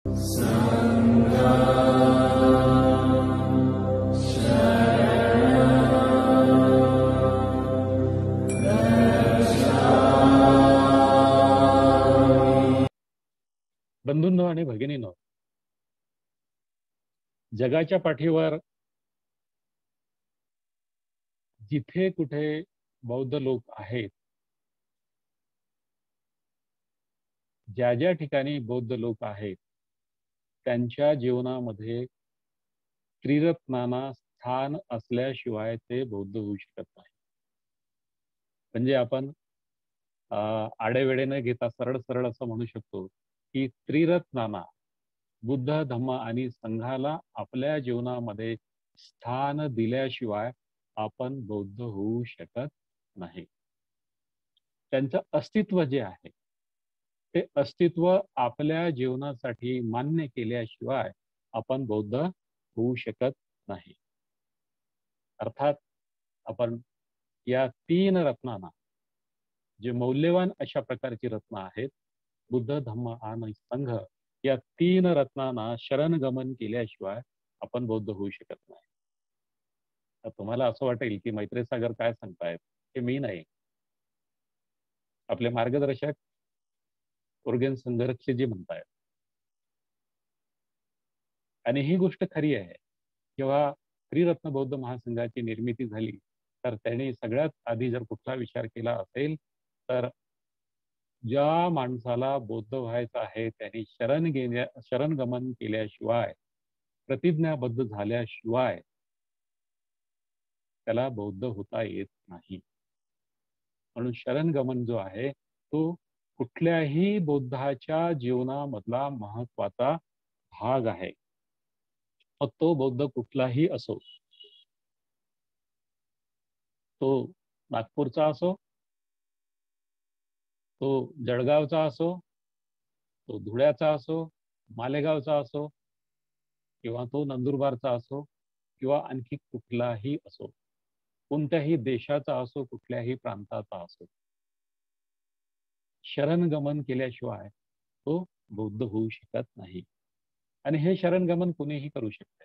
बंधूंनो आणि भगिनींनो, जगाच्या पाठीवर जिथे कुठे बौद्ध लोक आहेत, ज्या ज्या ठिकाणी बौद्ध लोक आहेत, त्यांच्या जीवनामध्ये त्रिरत्नांना स्थान असल्याशिवाय ते बौद्ध होऊ शकत नाही. म्हणजे आपण आडेवेडे न घेता सरळ सरळ असं म्हणू शकतो की त्रिरत्नांना, बुद्ध, धम्म आणि संघाला आपल्या जीवनामध्ये स्थान दिल्याशिवाय आपण बौद्ध होऊ शकत नाही. त्यांचं अस्तित्व जे आहे ते अस्तित्व आपल्या जीवनासाठी मान्य केल्याशिवाय आपण बौद्ध होऊ शकत नाही. अर्थात आपण या तीन रत्नांना, जे मौल्यवान अशा प्रकारची रत्न आहेत, बुद्ध, धम्म आणि संघ, या तीन रत्नांना शरणगमन केल्याशिवाय आपण बौद्ध होऊ शकत नाही. तर तुम्हाला असं वाटेल की मैत्री सागर काय सांगतायत, हे मी नाही, आपले मार्गदर्शक उर्गेन संघर्षजी म्हणतायत. आणि ही गोष्ट खरी आहे. जेव्हा त्रिरत्न बौद्ध महासंघाची निर्मिती झाली, तर त्यांनी सगळ्यात आधी जर कुठला विचार केला असेल, तर ज्या माणसाला बौद्ध व्हायचं आहे त्यांनी शरणगमन केल्याशिवाय, प्रतिज्ञाबद्ध झाल्याशिवाय त्याला बौद्ध होता येत नाही. म्हणून शरणगमन जो आहे तो कुठल्याही बौद्धाच्या जीवनामधला महत्वाचा भाग आहे. मग तो बौद्ध कुठलाही असो, तो नागपूरचा असो, तो जळगावचा असो, तो धुळ्याचा असो, मालेगावचा असो, किंवा तो नंदुरबारचा असो, किंवा आणखी कुठलाही असो, कोणत्याही देशाचा असो, कुठल्याही प्रांताचा असो, शरणगमन केल्याशिवाय तो बौद्ध होऊ शकत नाही. आणि हे शरणगमन कुणीही करू शकते.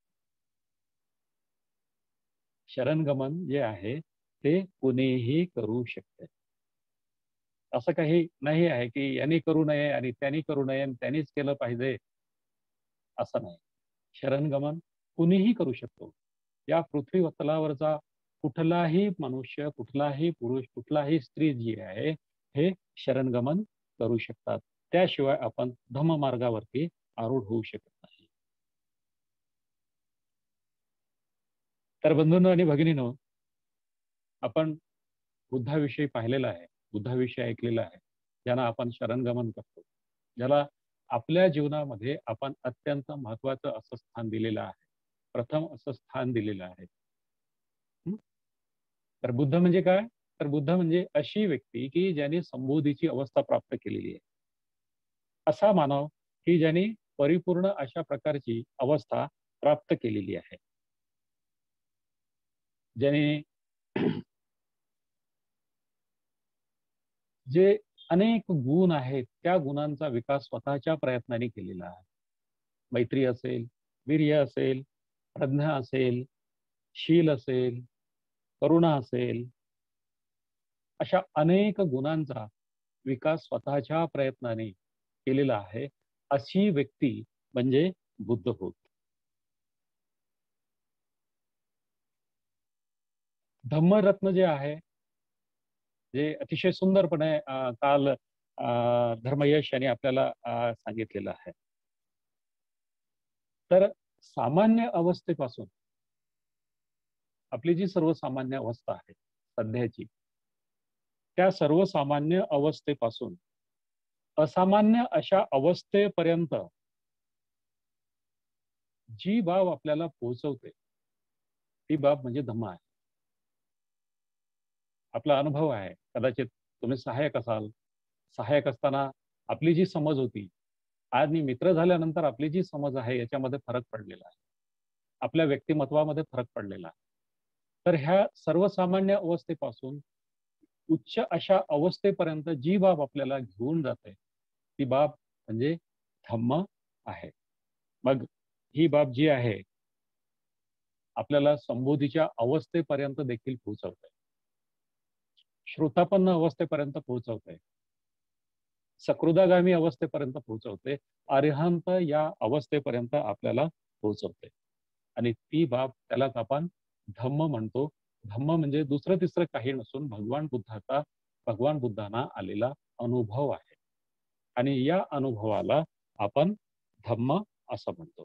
शरणगमन जे आहे ते कुणीही करू शकते. असं काही नाही आहे की यांनी करू नये आणि त्यांनी करू नये आणि त्यांनीच केलं पाहिजे, असं नाही. शरणगमन कुणीही करू शकतो. या पृथ्वी तलावरचा कुठलाही मनुष्य, कुठलाही पुरुष, कुठलाही स्त्री जी आहे, हे शरणगमन करू शकतात. त्याशिवाय आपण धम्ममार्गावरती आरूढ होऊ शकत नाही. तर बंधूंनो आणि भगिनींनो, आपण बुद्धाविषयी पाहिलेलं आहे, बुद्धाविषयी ऐकलेलं आहे, ज्यांना आपण शरणगमन करतो, ज्याला आपल्या जीवनामध्ये आपण अत्यंत महत्वाचं असं स्थान दिलेलं आहे, प्रथम असं स्थान दिलेलं आहे. तर बुद्ध म्हणजे काय? तर बुद्ध म्हणजे अशी व्यक्ती की ज्याने संबोधीची अवस्था प्राप्त केलेली आहे. असा मानव की ज्याने परिपूर्ण अशा प्रकारची अवस्था प्राप्त केलेली आहे, ज्याने जे अनेक गुण आहेत त्या गुणांचा विकास स्वतःच्या प्रयत्नांनी केलेला आहे. मैत्री असेल, वीर्य असेल, प्रज्ञा असेल, शील असेल, करुणा असेल, अशा अनेक गुणांचा विकास स्वतःच्या प्रयत्नाने केलेला आहे. अशी व्यक्ती म्हणजे बुद्ध होत. धम्मरत्न जे आहे, जे अतिशय सुंदरपणे काल धर्मयश यांनी आपल्याला सांगितलेलं आहे. तर सामान्य अवस्थेपासून, आपली जी सर्वसामान्य अवस्था आहे सध्याची, त्या सर्वसामान्य अवस्थेपासून असामान्य अशा अवस्थेपर्यंत जी बाब आपल्याला पोहोचवते, ती बाब म्हणजे धम्म आहे. आपला अनुभव आहे, कदाचित तुम्ही सहाय्यक असाल, सहाय्यक असताना आपली जी समज होती, आणि मित्र झाल्यानंतर आपली जी समज आहे याच्यामध्ये फरक पडलेला आहे, आपल्या व्यक्तिमत्वामध्ये फरक पडलेला आहे. तर ह्या सर्वसामान्य अवस्थेपासून उच्च अशा अवस्थेपर्यंत जी बाब आपल्याला घेऊन जाते, ती बाब म्हणजे धम्म आहे. मग ही बाब जी आहे आपल्याला संबोधीच्या अवस्थेपर्यंत देखील पोहोचवते, श्रोतापन्न अवस्थेपर्यंत पोहोचवते, सकृदागामी अवस्थेपर्यंत पोहोचवते, अरिहंत या अवस्थेपर्यंत आपल्याला पोहोचवते. आणि ती बाब त्यालाच आपण धम्म म्हणतो. धम्म म्हणजे दुसरं तिसरं काही नसून भगवान बुद्धांना आलेला अनुभव आहे. आणि या अनुभवाला आपण धम्म असं म्हणतो.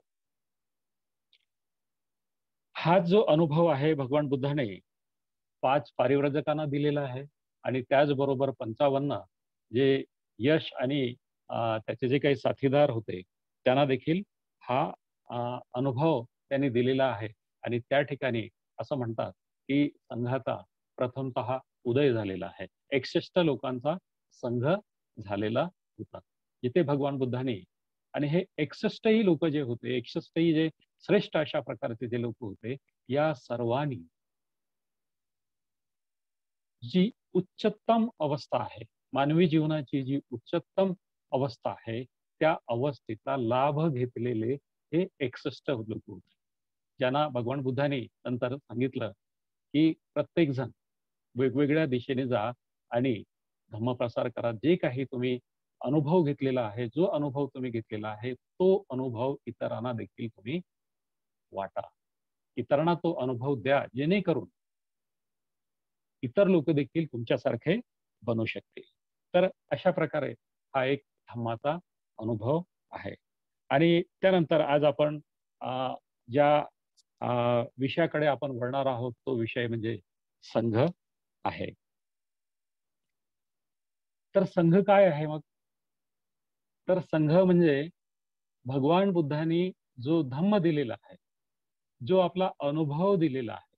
हा जो अनुभव आहे भगवान बुद्धाने 5 पारिव्रजकांना दिलेला आहे आणि त्याचबरोबर 55 जे यश आणि त्याचे जे काही साथीदार होते त्यांना देखील हा अनुभव त्यांनी दिलेला आहे. आणि त्या ठिकाणी असं म्हणतात की संघाचा प्रथमतः उदय झालेला आहे. 61 लोकांचा संघ झालेला होता जिथे भगवान बुद्धांनी, आणि हे 61 ही लोक जे होते, 61 ही जे श्रेष्ठ अशा प्रकारचे जे लोक होते, या सर्वांनी जी उच्चतम अवस्था आहे, मानवी जीवनाची जी उच्चतम अवस्था आहे, त्या अवस्थेचा लाभ घेतलेले हे 61 लोक होते, ज्यांना भगवान बुद्धांनी नंतर सांगितलं की प्रत्येक जण वेगवेगळ्या दिशेने जा आणि धम्मप्रसार करा. जे काही तुम्ही अनुभव घेतलेला आहे, जो अनुभव तुम्ही घेतलेला आहे, तो अनुभव इतरांना देखील तुम्ही वाटा. इतरांना तो अनुभव द्या, जेणेकरून इतर लोक देखील तुमच्यासारखे बनू शकतील. तर अशा प्रकारे हा एक धम्माचा अनुभव आहे. आणि त्यानंतर आज आपण ज्या विषयाकडे आपण वळणार आहोत तो विषय म्हणजे संघ आहे. तर संघ काय आहे मग? तर संघ म्हणजे भगवान बुद्धांनी जो धम्म दिलेला आहे, जो आपला अनुभव दिलेला आहे,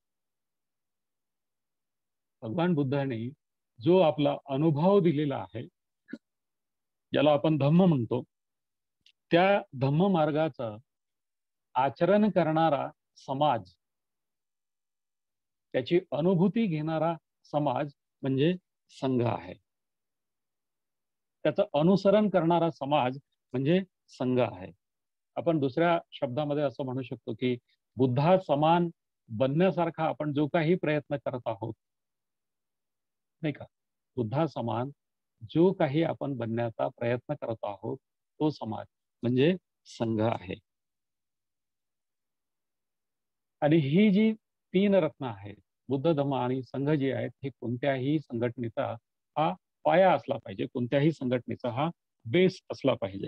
भगवान बुद्धांनी जो आपला अनुभव दिलेला आहे, ज्याला आपण धम्म म्हणतो, त्या धम्म मार्गाचं आचरण करणारा समाज, त्याची अनुभूती घेणारा समाज म्हणजे संघ आहे. त्याचं अनुसरण करणारा समाज म्हणजे संघ आहे. आपण दुसऱ्या शब्दामध्ये असं म्हणू शकतो की बुद्धा समान बनण्यासारखा आपण जो काही प्रयत्न करत आहोत, नाही का, बुद्धा समान जो काही आपण बनण्याचा प्रयत्न करत आहोत, तो समाज म्हणजे संघ आहे. आणि ही जी 3 रत्न आहेत, बुद्ध, धम्म आणि संघ जी आहेत, हे कोणत्याही संघटनेचा हा पाया असला पाहिजे, कोणत्याही संघटनेचा हा बेस असला पाहिजे.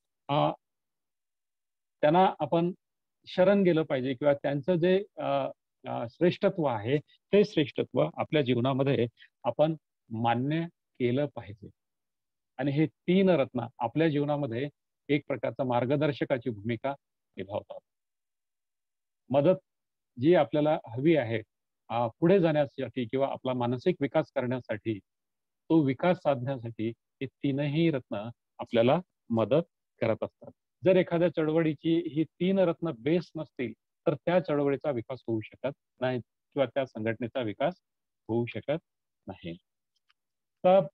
त्यांना आपण शरण गेलं पाहिजे किंवा त्यांचं जे श्रेष्ठत्व आहे, ते श्रेष्ठत्व आपल्या जीवनामध्ये आपण मान्य केलं पाहिजे. आणि हे 3 रत्न आपल्या जीवनामध्ये एक प्रकारचा मार्गदर्शकाची भूमिका निभावतात. मदत जी आपल्याला हवी आहे पुढे जाण्यासाठी किंवा आपला मानसिक विकास करण्यासाठी, तो विकास साधण्यासाठी हे 3ही रत्न आपल्याला मदत करत असतात. जर एखाद्या चळवळीची ही 3 रत्न बेस नसतील, तर त्या चळवळीचा विकास होऊ शकत नाही किंवा त्या संघटनेचा विकास होऊ शकत नाही. तर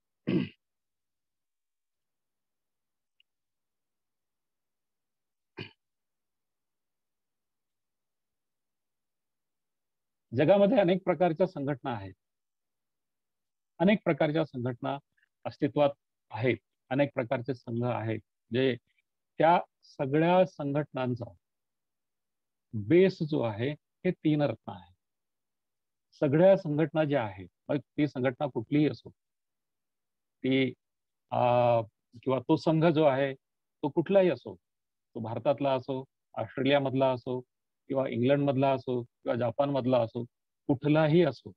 जगामध्ये अनेक प्रकारच्या संघटना आहेत. अनेक प्रकारच्या संघटना अस्तित्वात आहेत. अनेक प्रकारचे संघ आहेत, जे त्या सगळ्या संघटनांचा बेस जो आहे, हे 3 रत्न आहे. सगळ्या संघटना ज्या आहेत, मग ती संघटना कुठलीही असो, ती किंवा तो संघ जो आहे, तो कुठलाही असो, तो भारतातला असो, ऑस्ट्रेलियामधला असो किंवा इंग्लंडमधला असो किंवा जपानमधला असो, कुठलाही असो,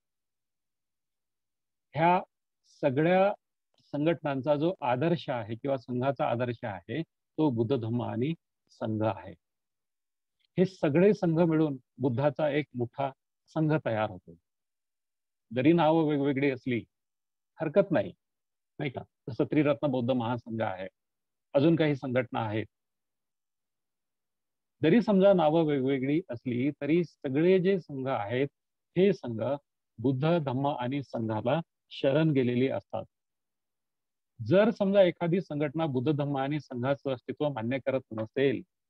ह्या सगळ्या संघटनांचा जो आदर्श आहे किंवा संघाचा आदर्श आहे, तो बुद्ध, धम्म आणि संघ आहे. हे सगळे संघ मिळून बुद्धाचा एक मोठा संघ तयार होतो. जरी नावं वेगवेगळी असली हरकत नाही, नाही का? जसं त्रिरत्न बौद्ध महासंघ आहे, अजून काही संघटना आहेत. जरी समजा नावं वेगवेगळी असली तरी सगळे जे संघ आहेत, हे संघ बुद्ध, धम्म आणि संघाला शरण गेलेली असतात. जर समजा एखादी संघटना बुद्ध, धम्म आणि संघाचं अस्तित्व मान्य करत नसेल,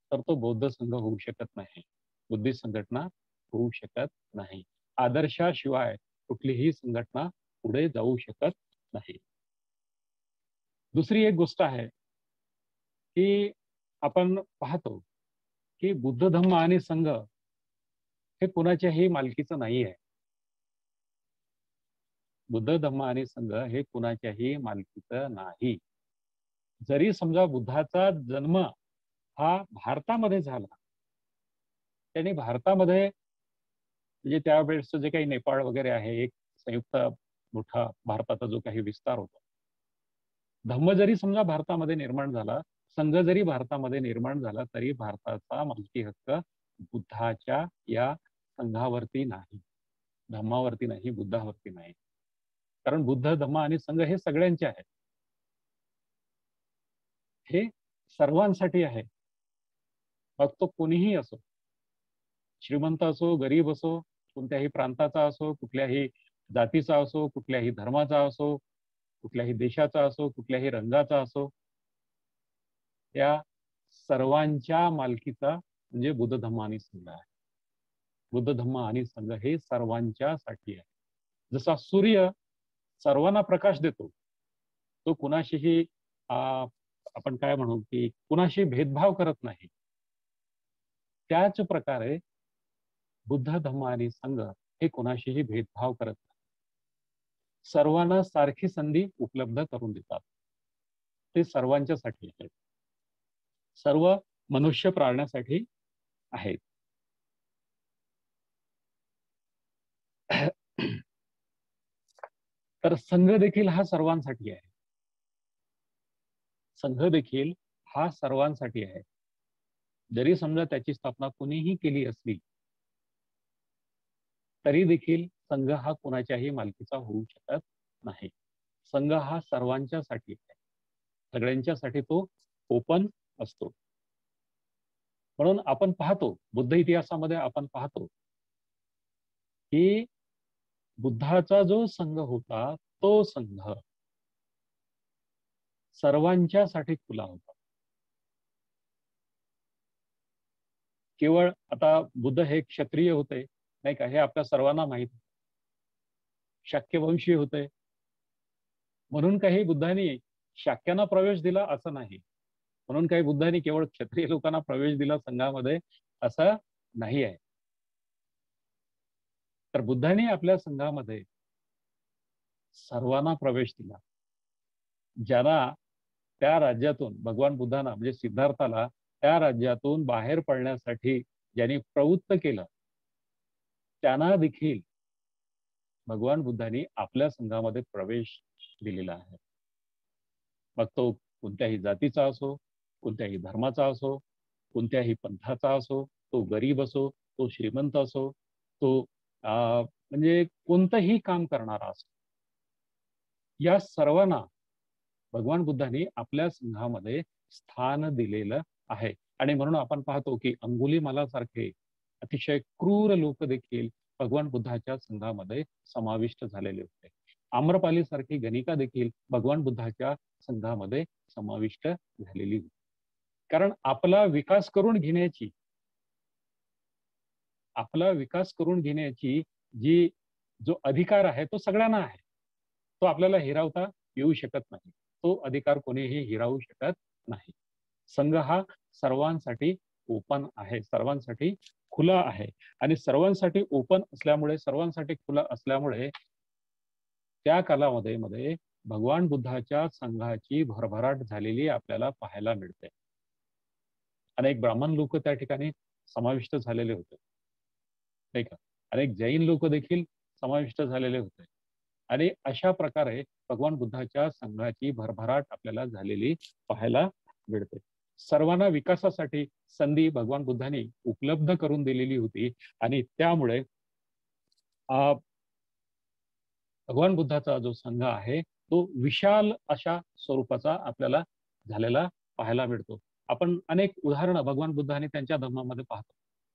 तर तो बौद्ध संघ होऊ शकत नाही, बुद्धिस्ट संघटना होऊ शकत नाही. आदर्शाशिवाय कुठलीही संघटना पुढे जाऊ शकत नाही. दुसरी एक गोष्ट आहे की आपण पाहतो की बुद्ध धम्म आणि संघ हे कुणाच्याही मालकीचं नाही आहे. बुद्ध धम्म आणि संघ हे कुणाच्याही मालकीचं नाही. जरी समजा बुद्धाचा जन्म हा भारतामध्ये झाला, त्यांनी भारतामध्ये म्हणजे त्यावेळेसचं जे काही नेपाळ वगैरे आहे, एक संयुक्त मोठा भारताचा जो काही विस्तार होता, धम्म जरी समजा भारतामध्ये निर्माण झाला, संघ जरी भारतामध्ये निर्माण झाला, तरी भारताचा मालकी हक्क बुद्धाच्या या संघावरती नाही, धम्मावरती नाही, बुद्धावरती नाही. कारण बुद्ध, धम्म आणि संघ हे सगळ्यांचे आहे, हे सर्वांसाठी आहे. मग तो कोणीही असो, श्रीमंत असो, गरीब असो, कोणत्याही प्रांताचा असो, कुठल्याही जातीचा असो, कुठल्याही धर्माचा असो, कुठल्याही देशाचा असो, कुठल्याही रंगाचा असो, त्या सर्वांच्या मालकीचा म्हणजे बुद्ध, धम्म आणि संघ आहे. बुद्ध, धम्म आणि संघ हे सर्वांच्यासाठी आहे. जसा सूर्य सर्वांना प्रकाश देतो, तो कुणाशीही आपण काय म्हणू की कुणाशी भेदभाव करत नाही, त्याच प्रकारे बुद्ध, धम्म आणि संघ हे कुणाशीही भेदभाव करत नाही, सर्वांना सारखी संधी उपलब्ध करून देतात. ते सर्वांच्यासाठी आहेत, सर्व मनुष्य प्राण्यासाठी आहेत. तर संघ देखील हा सर्वांसाठी आहे. संघ देखील हा सर्वांसाठी आहे. जरी समजा त्याची स्थापना कुणीही केली असली, तरी देखील संघ हा कुणाच्याही मालकीचा होऊ शकत नाही. संघ हा सर्वांच्यासाठी आहे, सगळ्यांच्यासाठी तो ओपन असतो. म्हणून आपण पाहतो, बुद्ध इतिहासामध्ये आपण पाहतो की बुद्धाचा जो संघ होता, तो संघ सर्वांच्यासाठी खुला होता. केवळ आता बुद्ध हे क्षत्रिय होते नाही का, हे आपल्या सर्वांना माहित, शाक्यवंशी होते म्हणून काही बुद्धांनी शाक्यांना प्रवेश दिला असं नाही, म्हणून काही बुद्धांनी केवळ क्षत्रिय लोकांना प्रवेश दिला संघामध्ये असं नाही आहे. तर बुद्धांनी आपल्या संघामध्ये सर्वांना प्रवेश दिला. ज्यांना त्या राज्यातून, भगवान बुद्धांना म्हणजे सिद्धार्थाला त्या राज्यातून बाहेर पडण्यासाठी ज्यांनी प्रवृत्त केलं, त्यांना देखील भगवान बुद्धांनी आपल्या संघामध्ये प्रवेश दिलेला आहे. मग तो कोणत्याही जातीचा असो, कोणत्याही धर्माचा असो, कोणत्याही पंथाचा असो, तो गरीब असो, तो श्रीमंत असो, तो म्हणजे कोणतंही काम करणारा असो, या सर्वांना भगवान बुद्धांनी आपल्या संघामध्ये स्थान दिलेलं आहे. आणि म्हणून आपण पाहतो की अंगुलीमालासारखे अतिशय क्रूर लोक देखील भगवान बुद्धाच्या संघामध्ये समाविष्ट झालेले होते. आम्रपाली सारखी गणिका देखील भगवान बुद्धाच्या संघामध्ये समाविष्ट झालेली होती. कारण आपला विकास करून घेण्याची जी जो अधिकार आहे तो सगळ्यांना आहे, तो आपल्याला हिरावता येऊ शकत नाही, तो अधिकार कोणीही हिरावू शकत नाही. संघ हा सर्वांसाठी ओपन आहे, सर्वांसाठी खुला आहे. आणि सर्वांसाठी ओपन असल्यामुळे, सर्वांसाठी खुला असल्यामुळे त्या कालामध्ये भगवान बुद्धाच्या संघाची भरभराट झालेली आपल्याला पाहायला मिळते. अनेक ब्राह्मण लोक त्या ठिकाणी समाविष्ट झालेले होते नाही का, अनेक जैन लोक देखील समाविष्ट झालेले होते. आणि अशा प्रकारे भगवान बुद्धाच्या संघाची भरभराट आपल्याला झालेली पाहायला मिळते. सर्वांना विकासासाठी संधी भगवान बुद्धांनी उपलब्ध करून दिलेली होती. आणि त्यामुळे भगवान बुद्धाचा जो संघ आहे तो विशाल अशा स्वरूपाचा आपल्याला झालेला पाहायला मिळतो. आपण अनेक उदाहरणं भगवान बुद्ध आणि त्यांच्या धर्मामध्ये पाहतो.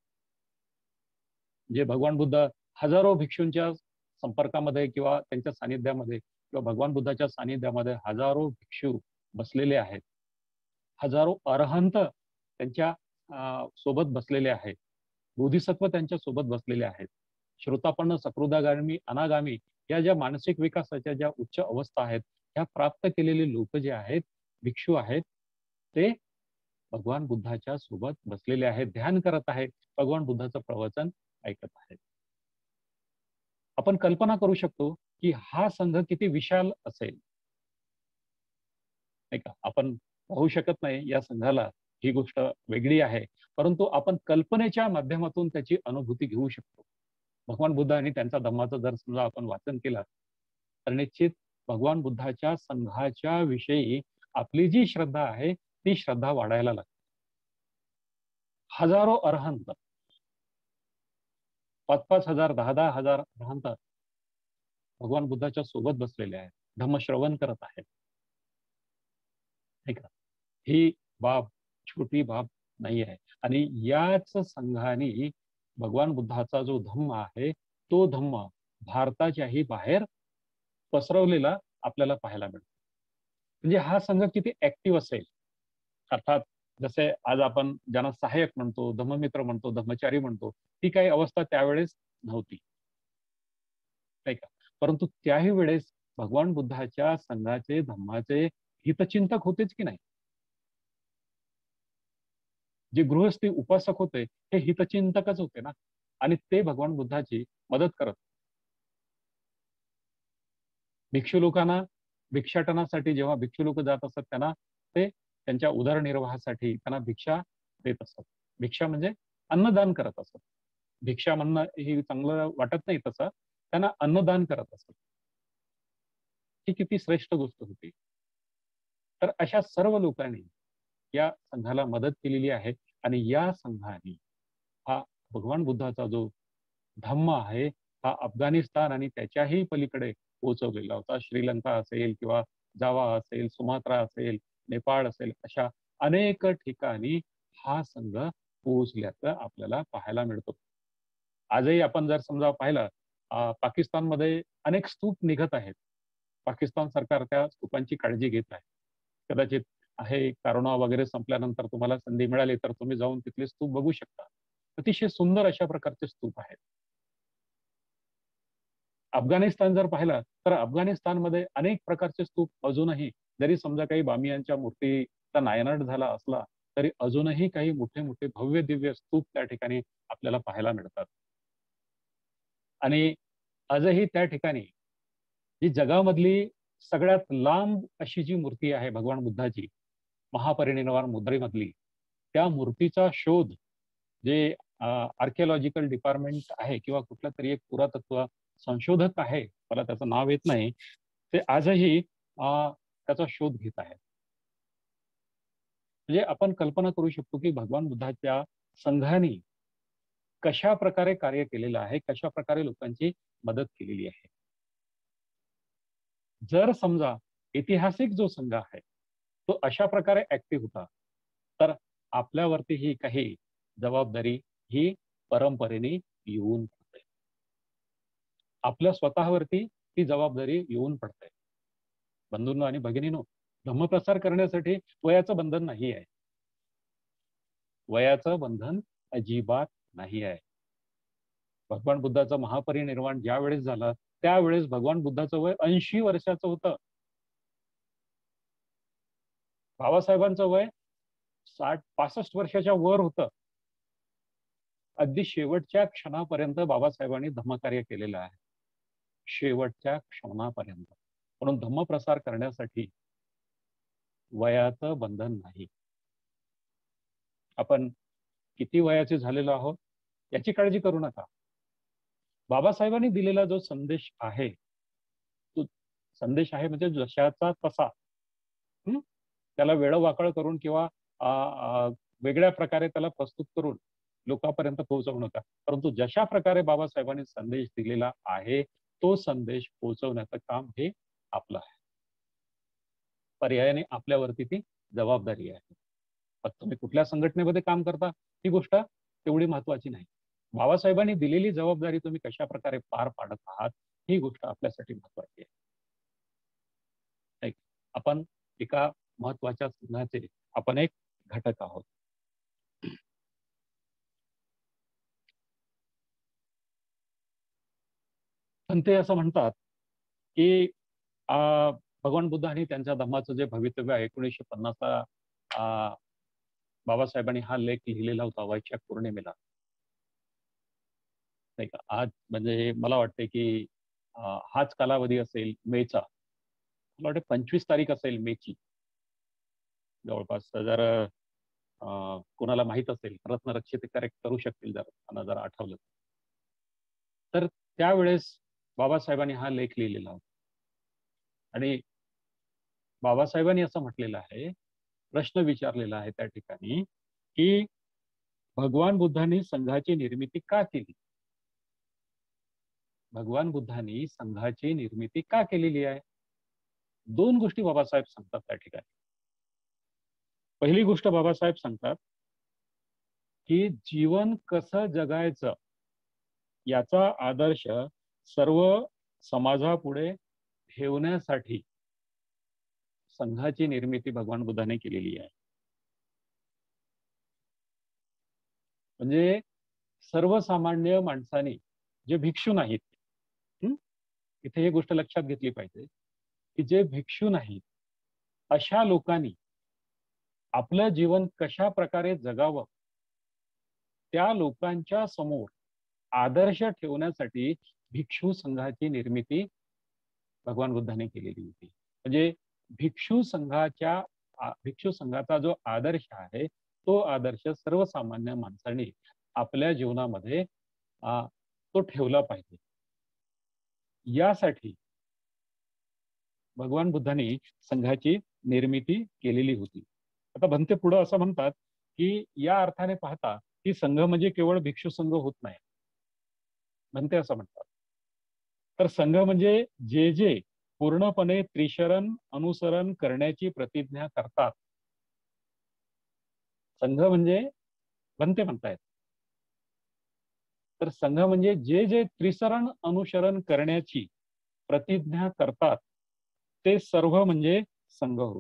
जे भगवान बुद्ध हजारो भिक्षूंच्या संपर्कामध्ये किंवा त्यांच्या सानिध्यामध्ये किंवा भगवान बुद्धाच्या सानिध्यामध्ये हजारो भिक्षू बसलेले आहेत, हजारो अरहंत त्यांच्या सोबत बसलेले आहेत. बोधिसत्व त्यांच्या सोबत बसलेले आहेत. श्रोतापन्न, सकृदागामी, अनागामी या ज्या मानसिक विकासाच्या ज्या उच्च अवस्था आहेत, ह्या प्राप्त केलेले लोक जे आहेत, भिक्षू आहेत, ते भगवान बुद्धाच्या सोबत बसलेले आहेत, ध्यान करत आहेत, भगवान बुद्धाचं प्रवचन ऐकत आहेत. आपण कल्पना करू शकतो की हा संघ किती विशाल असेल, नाही का? आपण पाहू शकत नाही या संघाला, ही गोष्ट वेगळी आहे, परंतु आपण कल्पनेच्या माध्यमातून त्याची अनुभूती घेऊ शकतो. भगवान बुद्ध आणि त्यांचा धम्माचं जर समजा आपण वाचन केलं, तर निश्चित भगवान बुद्धाच्या संघाच्या विषयी आपली जी श्रद्धा आहे ती श्रद्धा वाढायला लागते. हजारो अरहंत, 5,000, 5,000, 10,000 अरहंत भगवान बुद्धाच्या सोबत बसलेले आहेत, धम्मश्रवण करत आहेत, नाही का? ही बाब छोटी बाब नाही आहे. आणि याच संघाने भगवान बुद्धाचा जो धम्म आहे तो धम्म भारताच्याही बाहेर पसरवलेला आपल्याला पाहायला मिळतो. म्हणजे हा संघ किती ऍक्टिव्ह असेल. अर्थात जसे आज आपण ज्यांना सहाय्यक म्हणतो, धम्ममित्र म्हणतो, धम्मचारी म्हणतो, ती काही अवस्था त्यावेळेस नव्हती, नाही का? परंतु त्याही वेळेस भगवान बुद्धाच्या संघाचे, धम्माचे हितचिंतक होतेच की नाही. जे गृहस्थी उपासक होते हे हितचिंतकच होते ना, आणि ते भगवान बुद्धाची मदत करत. भिक्षू लोकांना भिक्षाटनासाठी जेव्हा भिक्षू लोक जात असत, त्यांना ते त्यांच्या उदरनिर्वाहासाठी त्यांना भिक्षा देत असत. भिक्षा म्हणजे अन्नदान करत असत. भिक्षा म्हणणं हे चांगलं वाटत नाही, तसं त्यांना अन्नदान करत असत. ही किती श्रेष्ठ गोष्ट होती. तर अशा सर्व लोकांनी या संघाला मदत केलेली आहे. आणि या संघाने हा भगवान बुद्धाचा जो धम्म आहे हा अफगाणिस्तान आणि त्याच्याही पलीकडे पोहोचवलेला होता. श्रीलंका असेल किंवा जावा असेल, सुमात्रा असेल, नेपाळ असेल, अशा अनेक ठिकाणी हा संघ पोहोचल्याचं आपल्याला पाहायला मिळतो. आजही आपण जर समजा पाहिलं, पाकिस्तानमध्ये अनेक स्तूप निघत आहेत. पाकिस्तान सरकार त्या स्तूपांची काळजी घेत आहे. कदाचित आहे करोना वगैरे संपल्यानंतर तुम्हाला संधी मिळाली तर तुम्ही जाऊन तिथले स्तूप बघू शकता. अतिशय सुंदर अशा प्रकारचे स्तूप आहेत. अफगाणिस्तान जर पाहिलं तर अफगाणिस्तानमध्ये अनेक प्रकारचे स्तूप अजूनही, जरी समजा काही बामियांच्या मूर्तीचा नायनाट झाला असला तरी अजूनही काही मोठे मोठे भव्य दिव्य स्तूप त्या ठिकाणी आपल्याला पाहायला मिळतात. आणि आजही त्या ठिकाणी जी जगामधली सगळ्यात लांब अशी जी मूर्ती आहे भगवान बुद्धाची, महापरिनिर्वाण मुद्रेमधली, त्या मूर्तीचा शोध जे आर्किओलॉजिकल डिपार्टमेंट आहे किंवा कुठला तरी एक पुरातत्व संशोधक आहे, मला त्याचं नाव येत नाही, ते आजही त्याचा शोध घेत आहेत. म्हणजे आपण कल्पना करू शकतो की भगवान बुद्धाच्या संघाने कशा प्रकारे कार्य केलेलं आहे, कशा प्रकारे लोकांची मदत केलेली आहे. जर समजा ऐतिहासिक जो संघ आहे तो अशा प्रकारे ऍक्टिव्ह होता, तर आपल्यावरती ही काही जबाबदारी ही परंपरेने येऊन पडते. आपल्या स्वतःवरती ती जबाबदारी येऊन पडते. बंधूंनो आणि भगिनीनो, धम्मप्रसार करण्यासाठी वयाचं बंधन नाही आहे. वयाचं बंधन अजिबात नाही आहे. भगवान बुद्धाचं महापरिनिर्वाण ज्या वेळेस झालं त्यावेळेस भगवान बुद्धाचं वय 80 वर्षाचं होतं. बाबासाहेबांचं वय 65 वर्षाच्या वर होतं. अगदी शेवटच्या क्षणापर्यंत बाबासाहेबांनी धम्मकार्य केलेलं आहे, शेवटच्या क्षणापर्यंत. म्हणून धम्मप्रसार करण्यासाठी वयाचं बंधन नाही. आपण किती वयाचे झालेलो आहोत याची काळजी करू नका. बाबासाहेबांनी दिलेला जो संदेश आहे तो संदेश आहे म्हणजे जशाचा तसा, त्याला वेळवाकळ करून किंवा वेगळ्या प्रकारे त्याला प्रस्तुत करून लोकांपर्यंत पोहोचवू नका. परंतु जशा प्रकारे बाबासाहेबांनी संदेश दिलेला आहे तो संदेश पोहोचवण्याचं काम हे आपलं आहे. पर्यायाने आपल्यावरती ती जबाबदारी आहे. फक्त तुम्ही कुठल्या संघटनेमध्ये काम करता ही गोष्ट तेवढी महत्वाची नाही. बाबासाहेबांनी दिलेली जबाबदारी तुम्ही कशा प्रकारे पार पाडत आहात ही गोष्ट आपल्यासाठी महत्वाची आहे. आपण एका महत्वाच्या संघाचे आपण एक घटक आहोत. पण ते असं म्हणतात की भगवान बुद्ध आणि त्यांच्या धम्माचं जे भवितव्य आहे 1950ला बाबासाहेबांनी हा लेख लिहिलेला होता वैशाख पौर्णिमेला, नाही का. आज म्हणजे मला वाटते की हाच कालावधी असेल मेचा, मला वाटते 25 तारीख असेल मेची जवळपास. जर कोणाला माहित असेल रत्नरक्षित करेक्ट करू शकतील जर त्यांना जर आठवलं तर त्यावेळेस बाबासाहेबांनी हा लेख लिहिलेला होता. आणि बाबासाहेबांनी असं म्हटलेलं आहे, प्रश्न विचारलेला आहे त्या ठिकाणी की भगवान बुद्धांनी संघाची निर्मिती का केली. भगवान बुद्धांनी संघाची निर्मिती का केलेली आहे. दोन गोष्टी बाबासाहेब सांगतात त्या ठिकाणी. पहिली गोष्ट बाबासाहेब सांगतात की जीवन कसं जगायचं याचा आदर्श सर्व समाजापुढे ठेवण्यासाठी संघाची निर्मिती भगवान बुद्धाने केलेली आहे. म्हणजे सर्वसामान्य माणसाने जे भिक्षू नाहीत, इथे ही गोष्ट लक्षात घेतली पाहिजे की जे भिक्षू नाहीत अशा लोकांनी आपलं जीवन कशा प्रकारे जगावं त्या लोकांच्या समोर आदर्श ठेवण्यासाठी भिक्षू संघाची निर्मिती भगवान बुद्धाने केलेली होती. म्हणजे भिक्षू संघाचा जो आदर्श आहे तो आदर्श सर्वसामान्य माणसांनी आपल्या जीवनामध्ये तो ठेवला पाहिजे. यासाठी भगवान बुद्धांनी संघाची निर्मिती केलेली होती. आता भंते पुढे असं म्हणतात की या अर्थाने पाहता की संघ म्हणजे केवळ भिक्षू संघ होत नाही. भंते असं म्हणतात तर संघ म्हणजे जे जे पूर्णपणे त्रिशरण अनुसरण करण्याची प्रतिज्ञा करतात. संघ म्हणजे भंते म्हणतायत तर संघ म्हणजे जे जे त्रिशरण अनुसरण करण्याची प्रतिज्ञा करतात ते सर्व म्हणजे संघ होत.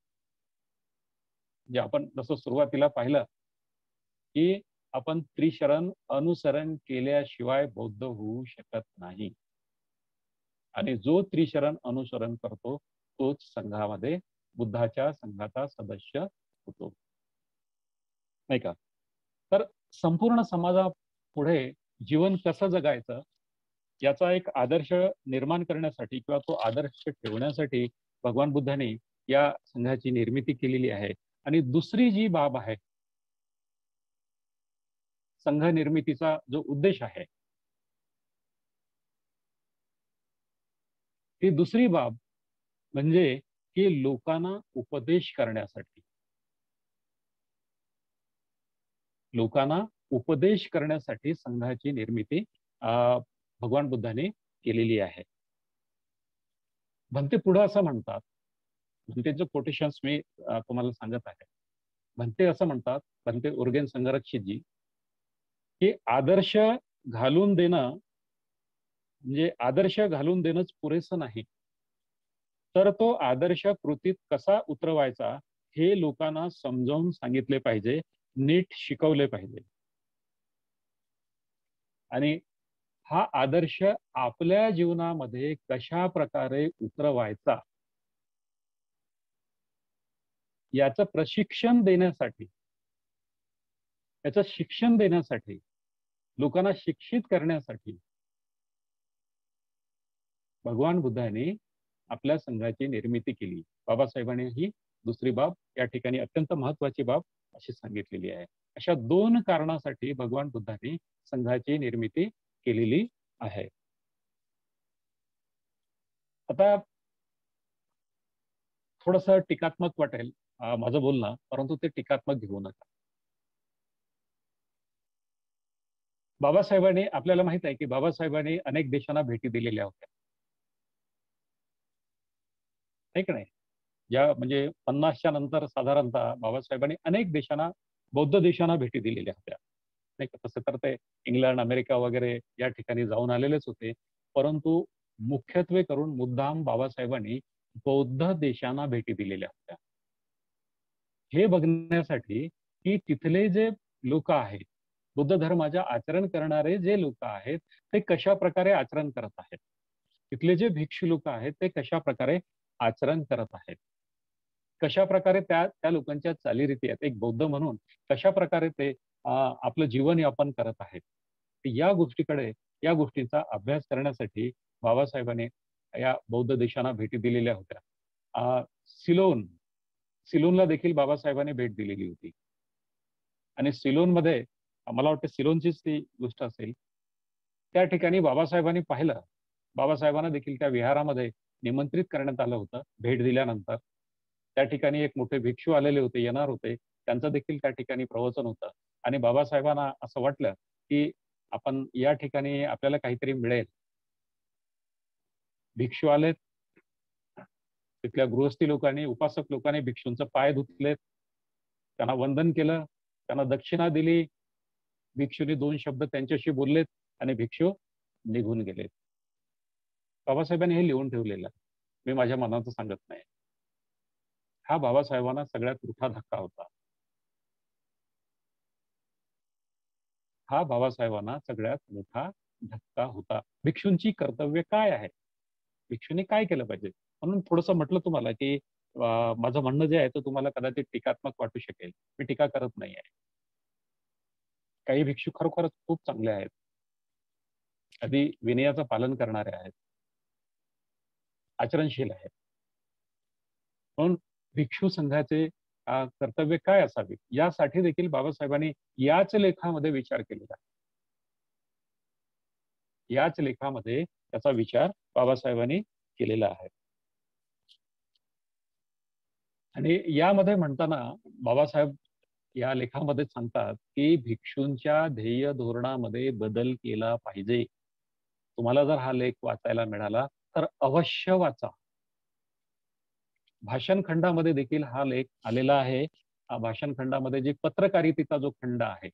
जे आपण जसं सुरुवातीला पाहिलं की आपण त्रिशरण अनुसरण केल्याशिवाय बौद्ध होऊ शकत नाही. आणि जो त्रिशरण अनुसरण करतो तोच संघामध्ये बुद्धाच्या संघाचा सदस्य होतो, नाही का. तर संपूर्ण समाजापुढे जीवन कसं जगायचं याचा एक आदर्श निर्माण करण्यासाठी किंवा तो आदर्श ठेवण्यासाठी भगवान बुद्धांनी या संघाची निर्मिती केलेली आहे. आणि दुसरी जी बाब आहे संघ निर्मितीचा जो उद्देश आहे ती दुसरी बाब म्हणजे की लोकांना उपदेश करण्यासाठी, लोकांना उपदेश करण्यासाठी संघाची निर्मिती भगवान बुद्धाने केलेली आहे. भंते पुढे असं म्हणतात, भंतेचं कोटेशन्स मी तुम्हाला सांगत आहे. भंते असं म्हणतात, भंते उर्गेन संघरक्षितजी, की आदर्श घालून देणं म्हणजे आदर्श घालून देणंच पुरेसं नाही, तर तो आदर्श कृतीत कसा उतरवायचा हे लोकांना समजावून सांगितले पाहिजे, नीट शिकवले पाहिजे. आणि हा आदर्श आपल्या जीवनामध्ये कशा प्रकारे उतरवायचा याचं प्रशिक्षण देण्यासाठी, याचं शिक्षण देण्यासाठी, लोकांना शिक्षित करण्यासाठी भगवान बुद्धांनी आपल्या संघाची निर्मिती केली. बाबासाहेबांनी ही दुसरी बाब या ठिकाणी अत्यंत महत्वाची बाब अशी सांगितलेली आहे. अशा दोन कारणासाठी भगवान बुद्धांनी संघाची निर्मिती केलेली आहे. आता थोडस टीकात्मक वाटेल माझं बोलणं, परंतु ते टीकात्मक घेऊ नका. बाबासाहेबांनी, आपल्याला माहित आहे की बाबासाहेबांनी अनेक देशांना भेटी दिलेल्या होत्या, नाही का नाही. या म्हणजे 50च्या नंतर साधारणतः बाबासाहेबांनी अनेक देशांना, बौद्ध देशांना भेटी दिलेल्या होत्या, नाही का. तसं तर ते इंग्लंड अमेरिका वगैरे या ठिकाणी जाऊन आलेलेच होते, परंतु मुख्यत्वे करून मुद्दाम बाबासाहेबांनी बौद्ध देशांना भेटी दिलेल्या होत्या, हे बघण्यासाठी की तिथले जे लोक आहेत, बुद्ध धर्माचे आचरण करणारे जे लोक आहेत ते कशा प्रकारे आचरण करत आहेत. तिथले जे भिक्षू लोक आहेत ते कशा प्रकारे आचरण करत आहेत, कशा प्रकारे त्या त्या लोकांच्या चालीरीती आहेत, एक बौद्ध म्हणून कशा प्रकारे ते आपलं जीवन यापन करत आहेत. या गोष्टीकडे, या गोष्टींचा अभ्यास करण्यासाठी बाबासाहेबांनी या बौद्ध देशांना भेटी दिलेल्या होत्या. सिलोन, सिलोनला देखील बाबासाहेबांनी भेट दिलेली होती. आणि सिलोनमध्ये मला वाटतं सिलोनचीच ती गोष्ट असेल. त्या ठिकाणी बाबासाहेबांनी पाहिलं, बाबासाहेबांना देखील त्या विहारामध्ये निमंत्रित करण्यात आलं होतं भेट दिल्यानंतर. त्या ठिकाणी एक मोठे भिक्षू आलेले होते, येणार होते. त्यांचं देखील त्या ठिकाणी प्रवचन होतं आणि बाबासाहेबांना असं वाटलं, की आपण या ठिकाणी आपल्याला काहीतरी मिळेल. भिक्षू आलेत, तिथल्या गृहस्थी लोकांनी, उपासक लोकांनी भिक्षूंचं पाय धुतलेत, त्यांना वंदन केलं, त्यांना दक्षिणा दिली. भिक्षूंनी 2 शब्द त्यांच्याशी बोललेत आणि भिक्षू निघून गेलेत. बाबासाहेबांनी हे लिहून ठेवलेलं आहे. मी माझ्या मनाचं सांगत नाही. हा बाबासाहेबांना सगळ्यात मोठा धक्का होता. हा बाबासाहेबांना सगळ्यात मोठा धक्का होता. भिक्षूंची कर्तव्य काय आहे? भिक्षूंनी काय केलं पाहिजे? म्हणून थोडंसं म्हटलं तुम्हाला, की माझं म्हणणं जे आहे ते तुम्हाला कदाचित टीकात्मक वाटू शकेल. मी टीका करत नाहीये. काही भिक्षू खरोखरच खूप चांगले आहेत. अगदी विनयाचं पालन करणारे आहेत. आचरणशील आहेत. म्हणून भिक्षू संघाचे कर्तव्य काय असावे यासाठी देखील बाबासाहेबांनी याच लेखामध्ये विचार केलेला आहे. याच लेखामध्ये त्याचा विचार बाबासाहेबांनी केलेला आहे. आणि यामध्ये म्हणताना बाबासाहेब या लेखामध्ये सांगतात, की भिक्षूंच्या ध्येय धोरणामध्ये बदल केला पाहिजे. तुम्हाला जर हा लेख वाचायला मिळाला तर अवश्य वाचा. भाषण खंडामध्ये देखील हा लेख आलेला आहे. भाषण खंडामध्ये जी पत्रकारितेचा जो खंड आहे,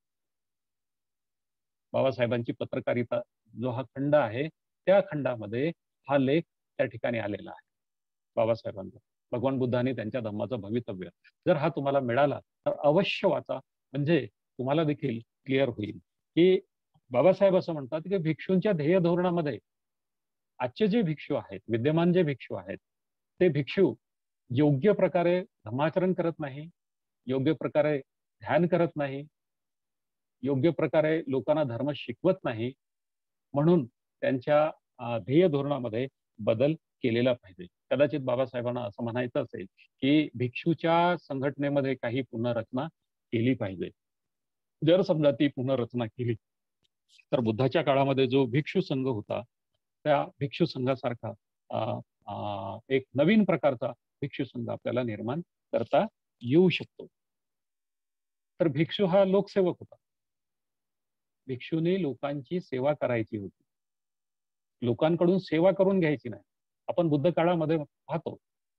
बाबासाहेबांची पत्रकारिता जो हा खंड आहे, त्या खंडामध्ये हा लेख त्या ठिकाणी आलेला आहे बाबासाहेबांचा. भगवान बुद्धांनी त्यांच्या धम्माचं भवितव्य. जर हा तुम्हाला मिळाला तर अवश्य वाचा. म्हणजे तुम्हाला देखील क्लिअर होईल, की बाबासाहेब असं म्हणतात, की भिक्षूंच्या ध्येय धोरणामध्ये आजचे जे भिक्षू आहेत, विद्यमान जे भिक्षू आहेत, ते भिक्षू योग्य प्रकारे धर्माचरण करत नाही, योग्य प्रकारे ध्यान करत नाही, योग्य प्रकारे लोकांना धर्म शिकवत नाही. म्हणून त्यांच्या ध्येय धोरणामध्ये बदल केलेला पाहिजे. कदाचित बाबासाहेबांना असं म्हणायचं असेल, की भिक्षूच्या संघटनेमध्ये काही पुनर्रचना केली पाहिजे. जर समजा ती पुनर्रचना केली, तर बुद्धाच्या काळामध्ये जो भिक्षू संघ होता, त्या भिक्षू संघासारखा अ, एक नवीन प्रकारचा भिक्षू संघ आपल्याला निर्माण करता येऊ शकतो. तर भिक्षू हा लोकसेवक होता. भिक्षूने लोकांची सेवा करायची होती. लोकांकडून सेवा करून घ्यायची नाही. आपण बुद्ध काळामध्ये पाहतो.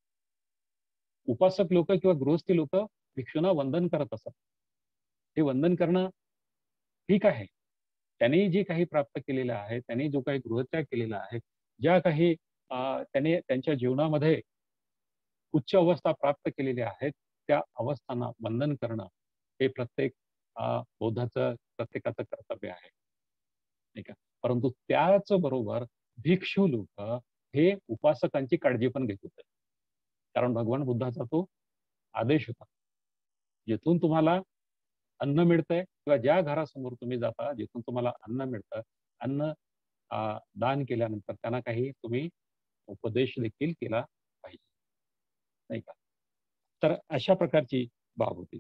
उपासक लोक किंवा गृहस्थी लोक भिक्षूंना वंदन करत असत. हे वंदन करणं ठीक आहे. त्यांनी जे काही प्राप्त केलेलं आहे, त्यांनी जो काही गृहत्याग केलेला आहे, ज्या काही त्याने त्यांच्या जीवनामध्ये उच्च अवस्था प्राप्त केलेल्या आहेत, त्या अवस्थांना वंदन करणं हे प्रत्येक बौद्धाचं प्रत्येकाचं कर्तव्य आहे. नाही का? परंतु त्याच बरोबर भिक्षू लोक हे उपासकांची काळजी पण घेत होते. कारण भगवान बुद्धाचा तो आदेश होता. जिथून तुम्हाला अन्न मिळतंय किंवा ज्या घरासमोर तुम्ही जाता, जिथून तुम्हाला अन्न मिळतं, अन्न दान केल्यानंतर त्यांना काही तुम्ही उपदेश देखील केला पाहिजे. नाही का? तर अशा प्रकारची बाब होती.